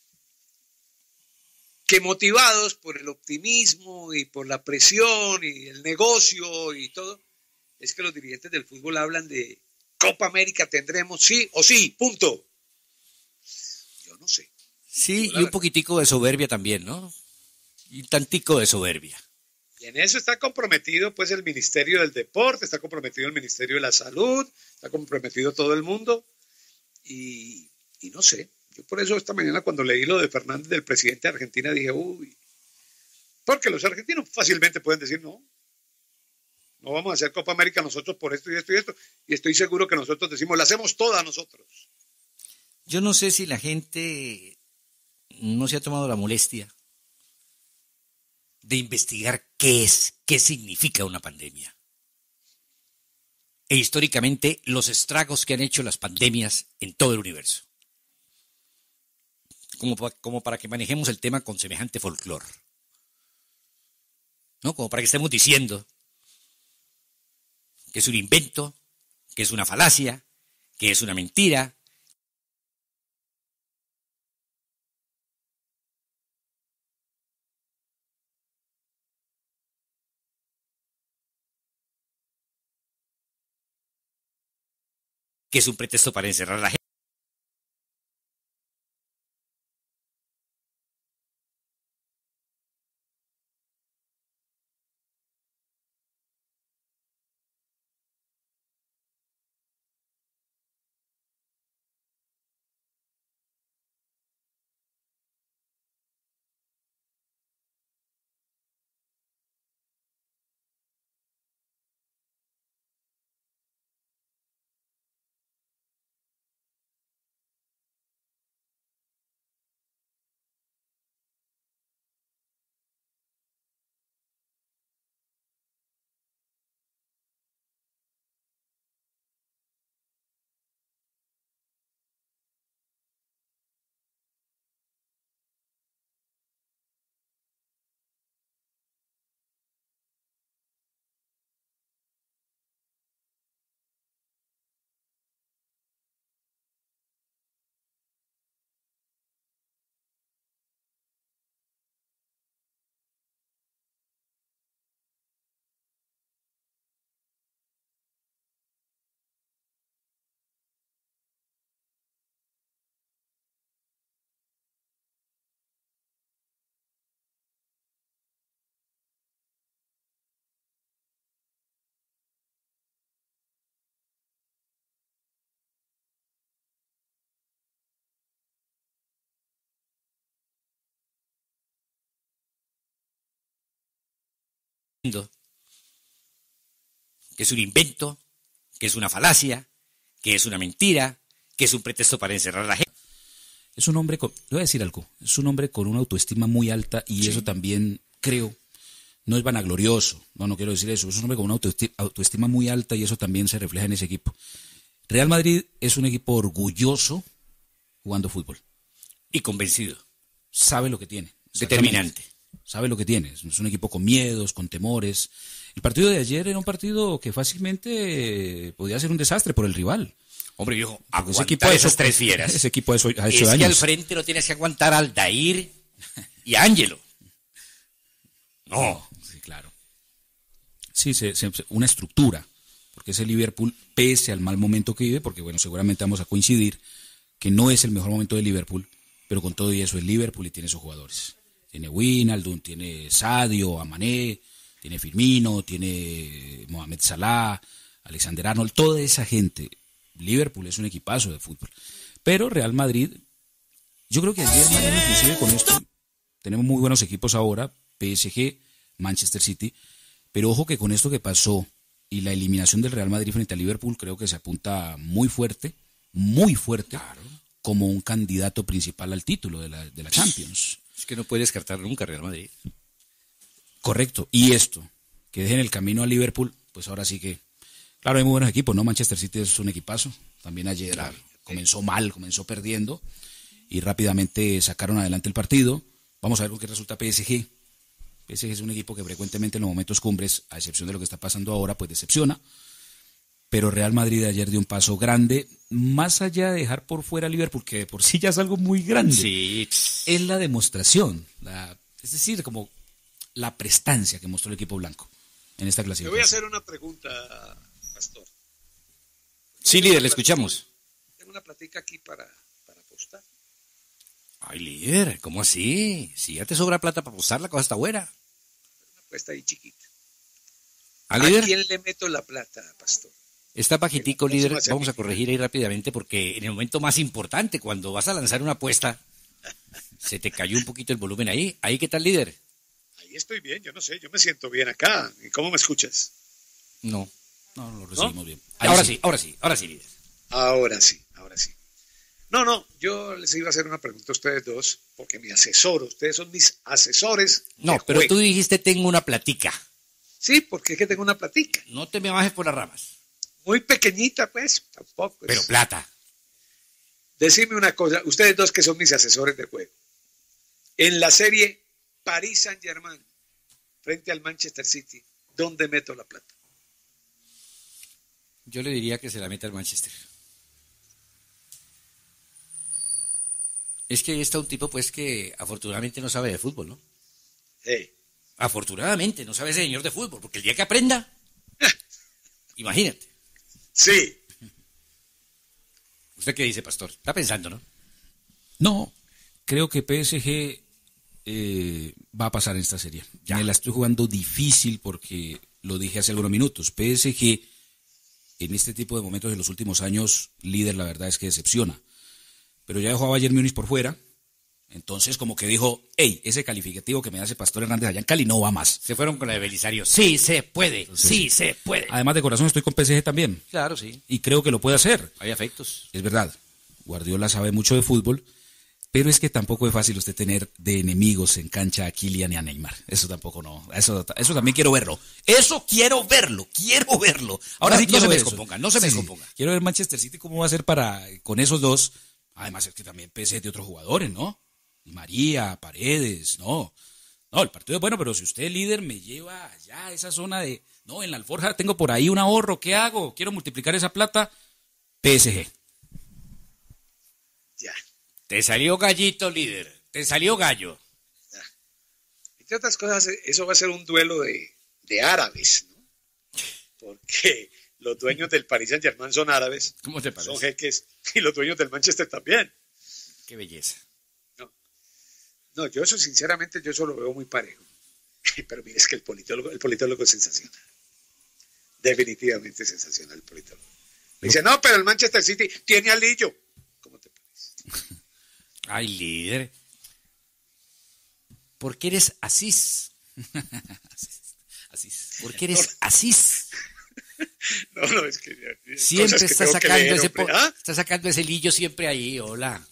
motivados por el optimismo y por la presión y el negocio y todo, es que los dirigentes del fútbol hablan de Copa América tendremos sí o sí, punto. Yo no sé. Sí, y un poquitico de soberbia también, ¿no? Y un tantico de soberbia. Y en eso está comprometido pues el Ministerio del Deporte, está comprometido el Ministerio de la Salud, está comprometido todo el mundo y no sé. Yo por eso esta mañana cuando leí lo de Fernández, del presidente de Argentina, dije, uy, porque los argentinos fácilmente pueden decir, no vamos a hacer Copa América nosotros por esto y esto y esto, y estoy seguro que nosotros decimos, la hacemos toda nosotros. Yo no sé si la gente no se ha tomado la molestia de investigar qué significa una pandemia. E históricamente los estragos que han hecho las pandemias en todo el universo. Como para que manejemos el tema con semejante folclore. ¿No? Como para que estemos diciendo que es un invento, que es una falacia, que es una mentira. Que es un pretexto para encerrar a la gente. que es un invento, que es una falacia, que es una mentira, que es un pretexto para encerrar a la gente. Es un hombre, le voy a decir algo, es un hombre con una autoestima muy alta y eso también, creo, no es vanaglorioso, no quiero decir eso, es un hombre con una autoestima muy alta y eso también se refleja en ese equipo. Real Madrid es un equipo orgulloso jugando fútbol. Y convencido. Sabe lo que tiene. Determinante. Sabe lo que tiene. Es un equipo con miedos, con temores. El partido de ayer era un partido que fácilmente podía ser un desastre por el rival. Hombre, viejo, Ese equipo de esos tres fieras. Ese equipo ha hecho daños. Es que al frente no tienes que aguantar a Aldair y a Ángelo. No. Sí, claro. Sí, una estructura. Porque ese Liverpool, pese al mal momento que vive, porque bueno, seguramente vamos a coincidir que no es el mejor momento de Liverpool, pero con todo y eso es Liverpool y tiene sus jugadores. Tiene Wijnaldum, tiene Sadio, a Mané, tiene Firmino, tiene Mohamed Salah, Alexander Arnold, toda esa gente. Liverpool es un equipazo de fútbol. Pero Real Madrid, yo creo que ayer, mañana, inclusive con esto, tenemos muy buenos equipos ahora, PSG, Manchester City, pero ojo que con esto que pasó y la eliminación del Real Madrid frente a Liverpool, creo que se apunta muy fuerte, claro, como un candidato principal al título de la Champions. Es que no puede descartar nunca Real Madrid. Correcto. Y esto, que dejen el camino a Liverpool, pues ahora sí que... Claro, hay muy buenos equipos, ¿no? Manchester City es un equipazo. También ayer comenzó mal, comenzó perdiendo y rápidamente sacaron adelante el partido. Vamos a ver con qué resulta PSG. PSG es un equipo que frecuentemente en los momentos cumbres, a excepción de lo que está pasando ahora, pues decepciona. Pero Real Madrid ayer dio un paso grande, más allá de dejar por fuera a Liverpool, que de por sí ya es algo muy grande. Sí. Es la demostración, es decir, como la prestancia que mostró el equipo blanco en esta clasificación. Te voy a hacer una pregunta, Pastor. Sí, líder, le escuchamos. Tengo una platica aquí para apostar. Ay, líder, ¿cómo así? Si ya te sobra plata para apostar, la cosa está buena. Una apuesta ahí chiquita. ¿A líder? quién le meto la plata, Pastor? Está bajitico, líder. Vamos a corregir ahí rápidamente porque en el momento más importante, cuando vas a lanzar una apuesta, se te cayó un poquito el volumen ahí. ¿Ahí qué tal, líder? Ahí estoy bien, yo no sé, yo me siento bien acá. ¿Y cómo me escuchas? No lo recibimos bien. Ahora sí, líder. Ahora sí. No, yo les iba a hacer una pregunta a ustedes dos, porque mi asesor, ustedes son mis asesores. No, pero tú dijiste tengo una platica. Sí, porque es que tengo una platica. No te me bajes por las ramas. Muy pequeñita, pues, tampoco. Pero plata. Decime una cosa, ustedes dos que son mis asesores de juego. En la serie París Saint-Germain frente al Manchester City, ¿dónde meto la plata? Yo le diría que se la meta al Manchester. Es que ahí está un tipo, pues, que afortunadamente no sabe de fútbol, ¿no? Sí. Afortunadamente no sabe ese señor de fútbol, porque el día que aprenda, imagínate. Sí. ¿Usted qué dice, Pastor? Está pensando, ¿no? No, creo que PSG va a pasar en esta serie. Ya me la estoy jugando difícil porque lo dije hace algunos minutos. PSG, en este tipo de momentos de los últimos años, líder, la verdad es que decepciona. Pero ya dejó a Bayern Múnich por fuera. Entonces, como que dijo, hey, ese calificativo que me hace Pastor Hernández allá en Cali no va más. Se fueron con la de Belisario. Sí, se puede. Entonces, sí, se puede. Además, de corazón estoy con PSG también. Claro, sí. Y creo que lo puede hacer. Hay afectos. Es verdad. Guardiola sabe mucho de fútbol. Pero es que tampoco es fácil usted tener de enemigos en cancha a Kylian y a Neymar. Eso tampoco no. Eso también quiero verlo. Eso quiero verlo. Ahora sí quiero ver eso. No se me descomponga. Quiero ver Manchester City cómo va a ser con esos dos. Además es que también PSG de otros jugadores, ¿no? María, Paredes, no, el partido es bueno, pero si usted, líder, me lleva allá a esa zona de, no, en la Alforja tengo por ahí un ahorro, ¿qué hago? Quiero multiplicar esa plata, PSG. Ya. Te salió gallito, líder, te salió gallo. Ya. Entre otras cosas, eso va a ser un duelo de árabes, ¿no? Porque los dueños del Paris Saint-Germain son árabes, ¿Cómo te parece? son jeques, y los dueños del Manchester también. Qué belleza. No, yo eso sinceramente, yo eso lo veo muy parejo. Pero mire, es que el politólogo es sensacional. Definitivamente sensacional el politólogo. Me dice, no, pero el Manchester City tiene al Lillo. ¿Cómo te parece? Ay, líder. ¿Por qué eres asís? Asís. ¿Por qué eres Asís? No, es que siempre que está sacando ese hilillo siempre ahí, hola.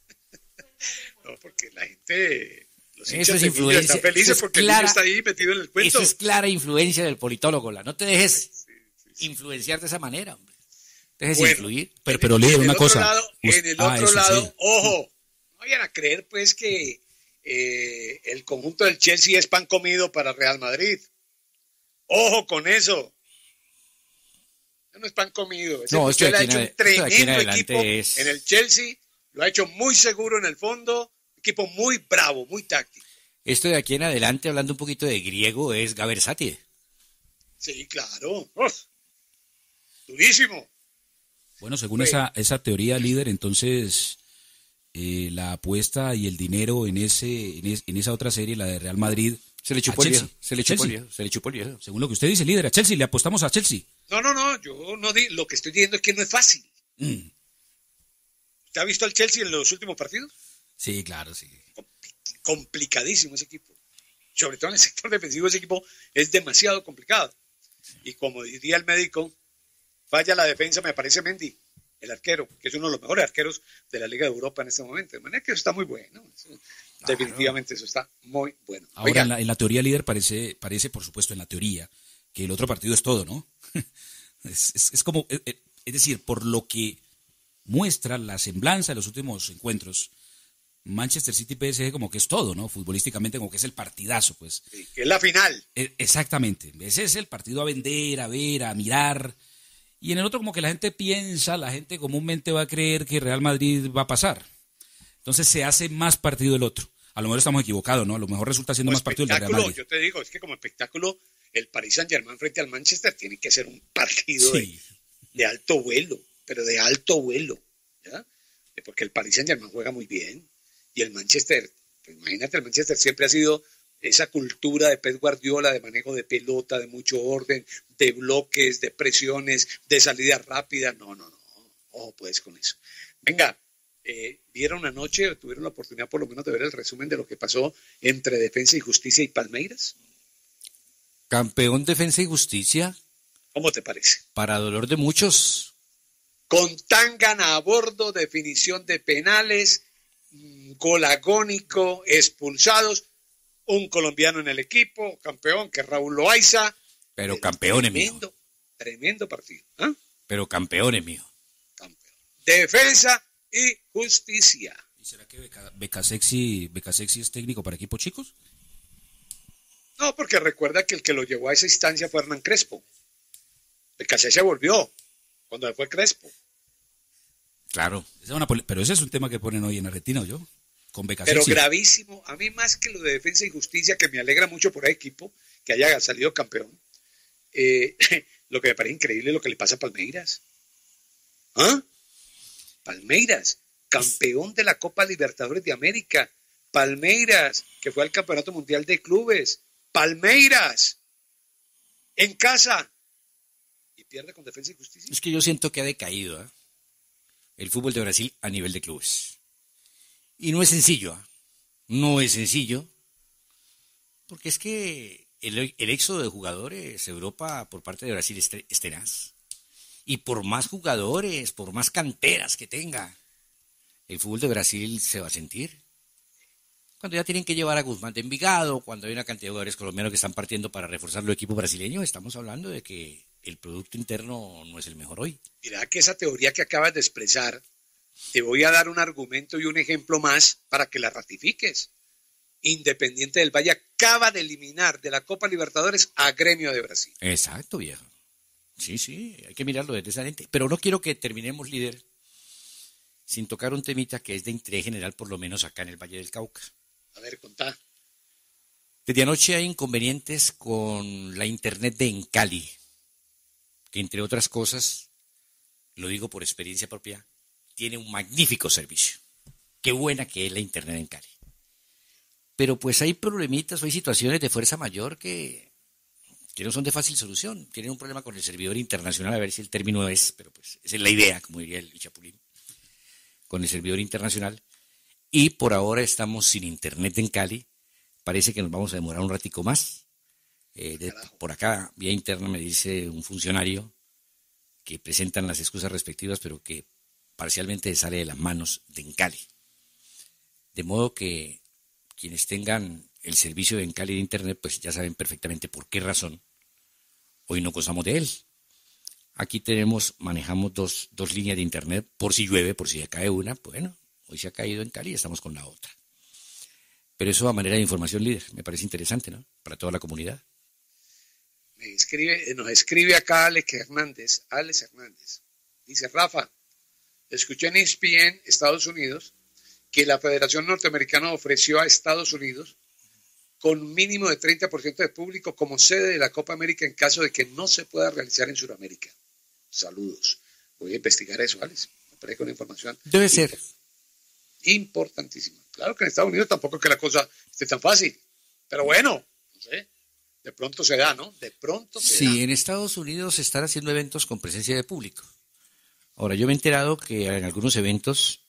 No, porque la gente, los eso es de influencia. están felices porque el niño está ahí metido en el cuento. Eso es clara influencia del politólogo, no te dejes influenciar de esa manera, hombre. Te dejes influir. Pero líder, una cosa. En el otro lado, ojo, no vayan a creer pues que el conjunto del Chelsea es pan comido para Real Madrid. Ojo con eso. No es pan comido. No, esto le ha hecho un tremendo equipo es... en el Chelsea. Lo ha hecho muy seguro en el fondo. Equipo muy bravo, muy táctico. Esto de aquí en adelante, hablando un poquito de griego, es Gaversati. Sí, claro. Durísimo. Bueno, según esa teoría, líder, entonces la apuesta y el dinero en esa otra serie, la de Real Madrid, se le chupó el viejo. Se le chupó el viejo. Según lo que usted dice, líder, a Chelsea, le apostamos a Chelsea. No, yo no di, lo que estoy diciendo es que no es fácil. ¿Usted ha visto al Chelsea en los últimos partidos? Sí, claro, sí. Complicadísimo ese equipo. Sobre todo en el sector defensivo, ese equipo es demasiado complicado. Y como diría el médico, falla la defensa, me parece Mendy, el arquero, que es uno de los mejores arqueros de la Liga de Europa en este momento. De manera que eso está muy bueno. Definitivamente eso está muy bueno. Ahora, en la teoría, líder, parece, por supuesto, en la teoría, que el otro partido es todo, ¿no? es como, es decir, por lo que muestra la semblanza de los últimos encuentros, Manchester City PSG como que es todo, ¿no? Futbolísticamente como que es el partidazo, pues. Sí, que es la final. Exactamente. Ese es el partido a vender, a ver, a mirar. Y en el otro como que la gente comúnmente va a creer que Real Madrid va a pasar. Entonces se hace más partido el otro. A lo mejor estamos equivocados, ¿no? A lo mejor resulta siendo más partido el de Real Madrid. Yo te digo, es que como espectáculo, el Paris Saint-Germain frente al Manchester tiene que ser un partido de alto vuelo, pero de alto vuelo, ¿ya? Porque el Paris Saint-Germain juega muy bien. Y el Manchester, pues imagínate, el Manchester siempre ha sido esa cultura de Pep Guardiola, de manejo de pelota, de mucho orden, de bloques, de presiones, de salida rápida. No. Ojo pues con eso. Venga, ¿vieron anoche, tuvieron la oportunidad por lo menos de ver el resumen de lo que pasó entre Defensa y Justicia y Palmeiras? Campeón Defensa y Justicia. ¿Cómo te parece? Para dolor de muchos. Con Tangana a bordo, definición de penales, gol agónico, expulsados, un colombiano en el equipo, campeón, que es Raúl Loaiza. Pero campeón es mío. Tremendo partido. ¿Eh? Pero campeón es mío. Campeón. Defensa y Justicia. ¿Y será que Becasexi es técnico para equipos chicos? No, porque recuerda que el que lo llevó a esa instancia fue Hernán Crespo. Becasexi volvió cuando fue Crespo. Claro. Pero ese es un tema que ponen hoy en Argentina, ¿yo? Con Becasexi. Pero gravísimo. A mí más que lo de Defensa y Justicia, que me alegra mucho por el equipo, que haya salido campeón. Lo que me parece increíble es lo que le pasa a Palmeiras. ¿Ah? Palmeiras, campeón de la Copa Libertadores de América. Palmeiras, que fue al Campeonato Mundial de Clubes. Palmeiras, en casa. Y pierde con Defensa y Justicia. Es que yo siento que ha decaído el fútbol de Brasil a nivel de clubes. Y no es sencillo. No es sencillo. Porque es que el éxodo de jugadores a Europa por parte de Brasil es tenaz. Y por más jugadores, por más canteras que tenga, el fútbol de Brasil se va a sentir. Cuando ya tienen que llevar a Guzmán de Envigado, cuando hay una cantidad de jugadores colombianos que están partiendo para reforzar los equipos brasileños, estamos hablando de que el producto interno no es el mejor hoy. Mira que esa teoría que acabas de expresar, te voy a dar un argumento y un ejemplo más para que la ratifiques. Independiente del Valle acaba de eliminar de la Copa Libertadores a Gremio de Brasil. Exacto, viejo. Sí, hay que mirarlo desde esa lente. Pero no quiero que terminemos, líder, sin tocar un temita que es de interés general, por lo menos acá en el Valle del Cauca. A ver, contá. Desde anoche hay inconvenientes con la internet de Encali, que entre otras cosas, lo digo por experiencia propia, tiene un magnífico servicio. Qué buena que es la internet en Cali. Pero pues hay problemitas, hay situaciones de fuerza mayor que no son de fácil solución. Tienen un problema con el servidor internacional, a ver si el término es, pero pues esa es la idea, como diría el Chapulín, con el servidor internacional. Y por ahora estamos sin internet en Cali. Parece que nos vamos a demorar un ratico más. Por acá, vía interna, me dice un funcionario que presentan las excusas respectivas, pero que parcialmente sale de las manos de Encali. De modo que quienes tengan el servicio de Encali de Internet, pues ya saben perfectamente por qué razón hoy no gozamos de él. Aquí manejamos dos líneas de Internet, por si llueve, por si ya cae una. Bueno, hoy se ha caído en Cali y estamos con la otra. Pero eso a manera de información, líder, me parece interesante, ¿no? Para toda la comunidad. Nos escribe acá Alex Hernández. Dice, Rafa, escuché en ESPN, Estados Unidos, que la Federación Norteamericana ofreció a Estados Unidos con mínimo de 30% de público como sede de la Copa América en caso de que no se pueda realizar en Sudamérica. Saludos. Voy a investigar eso, Alex. Me parece que una información debe ser importantísima. Claro que en Estados Unidos tampoco es que la cosa esté tan fácil, pero bueno, no sé. De pronto se da, ¿no? De pronto se da. Sí, en Estados Unidos se están haciendo eventos con presencia de público. Ahora, yo me he enterado que en algunos eventos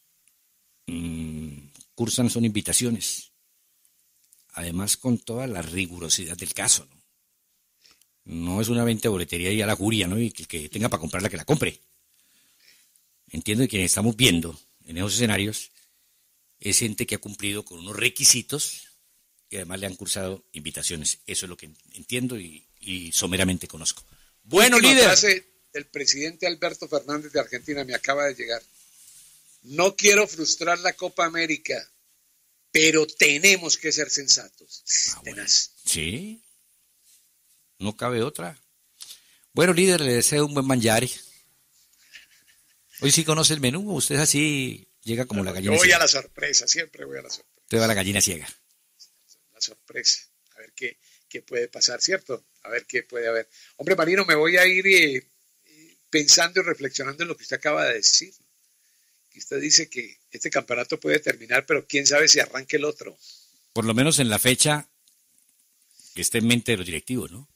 son invitaciones. Además, con toda la rigurosidad del caso, ¿no? No es una venta de boletería y a la juria, ¿no? Y que tenga para comprarla, que la compre. Entiendo que quienes estamos viendo en esos escenarios es gente que ha cumplido con unos requisitos y además le han cursado invitaciones. Eso es lo que entiendo y someramente conozco. Bueno, líder. La frase del presidente Alberto Fernández de Argentina me acaba de llegar. No quiero frustrar la Copa América, pero tenemos que ser sensatos. Bueno. Sí, no cabe otra. Bueno, líder, le deseo un buen manjar. Hoy sí conoce el menú, usted así llega como la gallina ciega. Yo voy ciega. a la sorpresa, siempre voy a la sorpresa. Usted va a la gallina ciega. La sorpresa, a ver qué puede pasar, ¿cierto? A ver qué puede haber. Hombre, Marino, me voy a ir pensando y reflexionando en lo que usted acaba de decir. Que usted dice que este campeonato puede terminar, pero quién sabe si arranque el otro. Por lo menos en la fecha que esté en mente de los directivos, ¿no?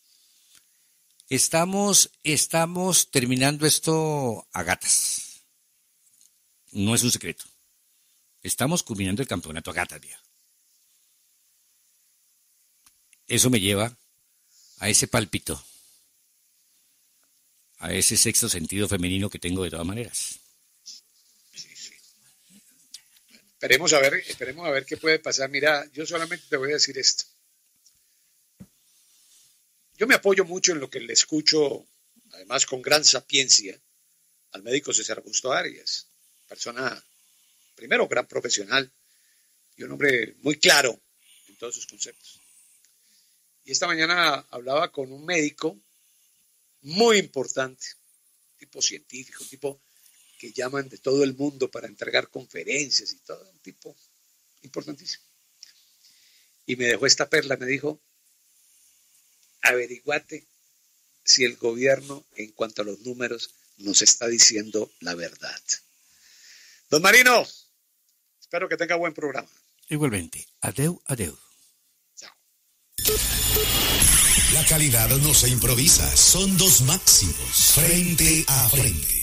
Estamos terminando esto a gatas. No es un secreto. Estamos culminando el campeonato a gatas, viejo. Eso me lleva a ese pálpito, a ese sexto sentido femenino que tengo de todas maneras. Sí. Esperemos a ver qué puede pasar. Mira, yo solamente te voy a decir esto. Yo me apoyo mucho en lo que le escucho, además con gran sapiencia, al médico César Augusto Arias, persona, primero, gran profesional y un hombre muy claro en todos sus conceptos. Y esta mañana hablaba con un médico muy importante, tipo científico, un tipo que llaman de todo el mundo para entregar conferencias y todo, un tipo importantísimo. Y me dejó esta perla, me dijo, averiguate si el gobierno, en cuanto a los números, nos está diciendo la verdad. Don Marino, espero que tenga buen programa. Igualmente, adeu. Chao. La calidad no se improvisa, son dos máximos, frente a frente.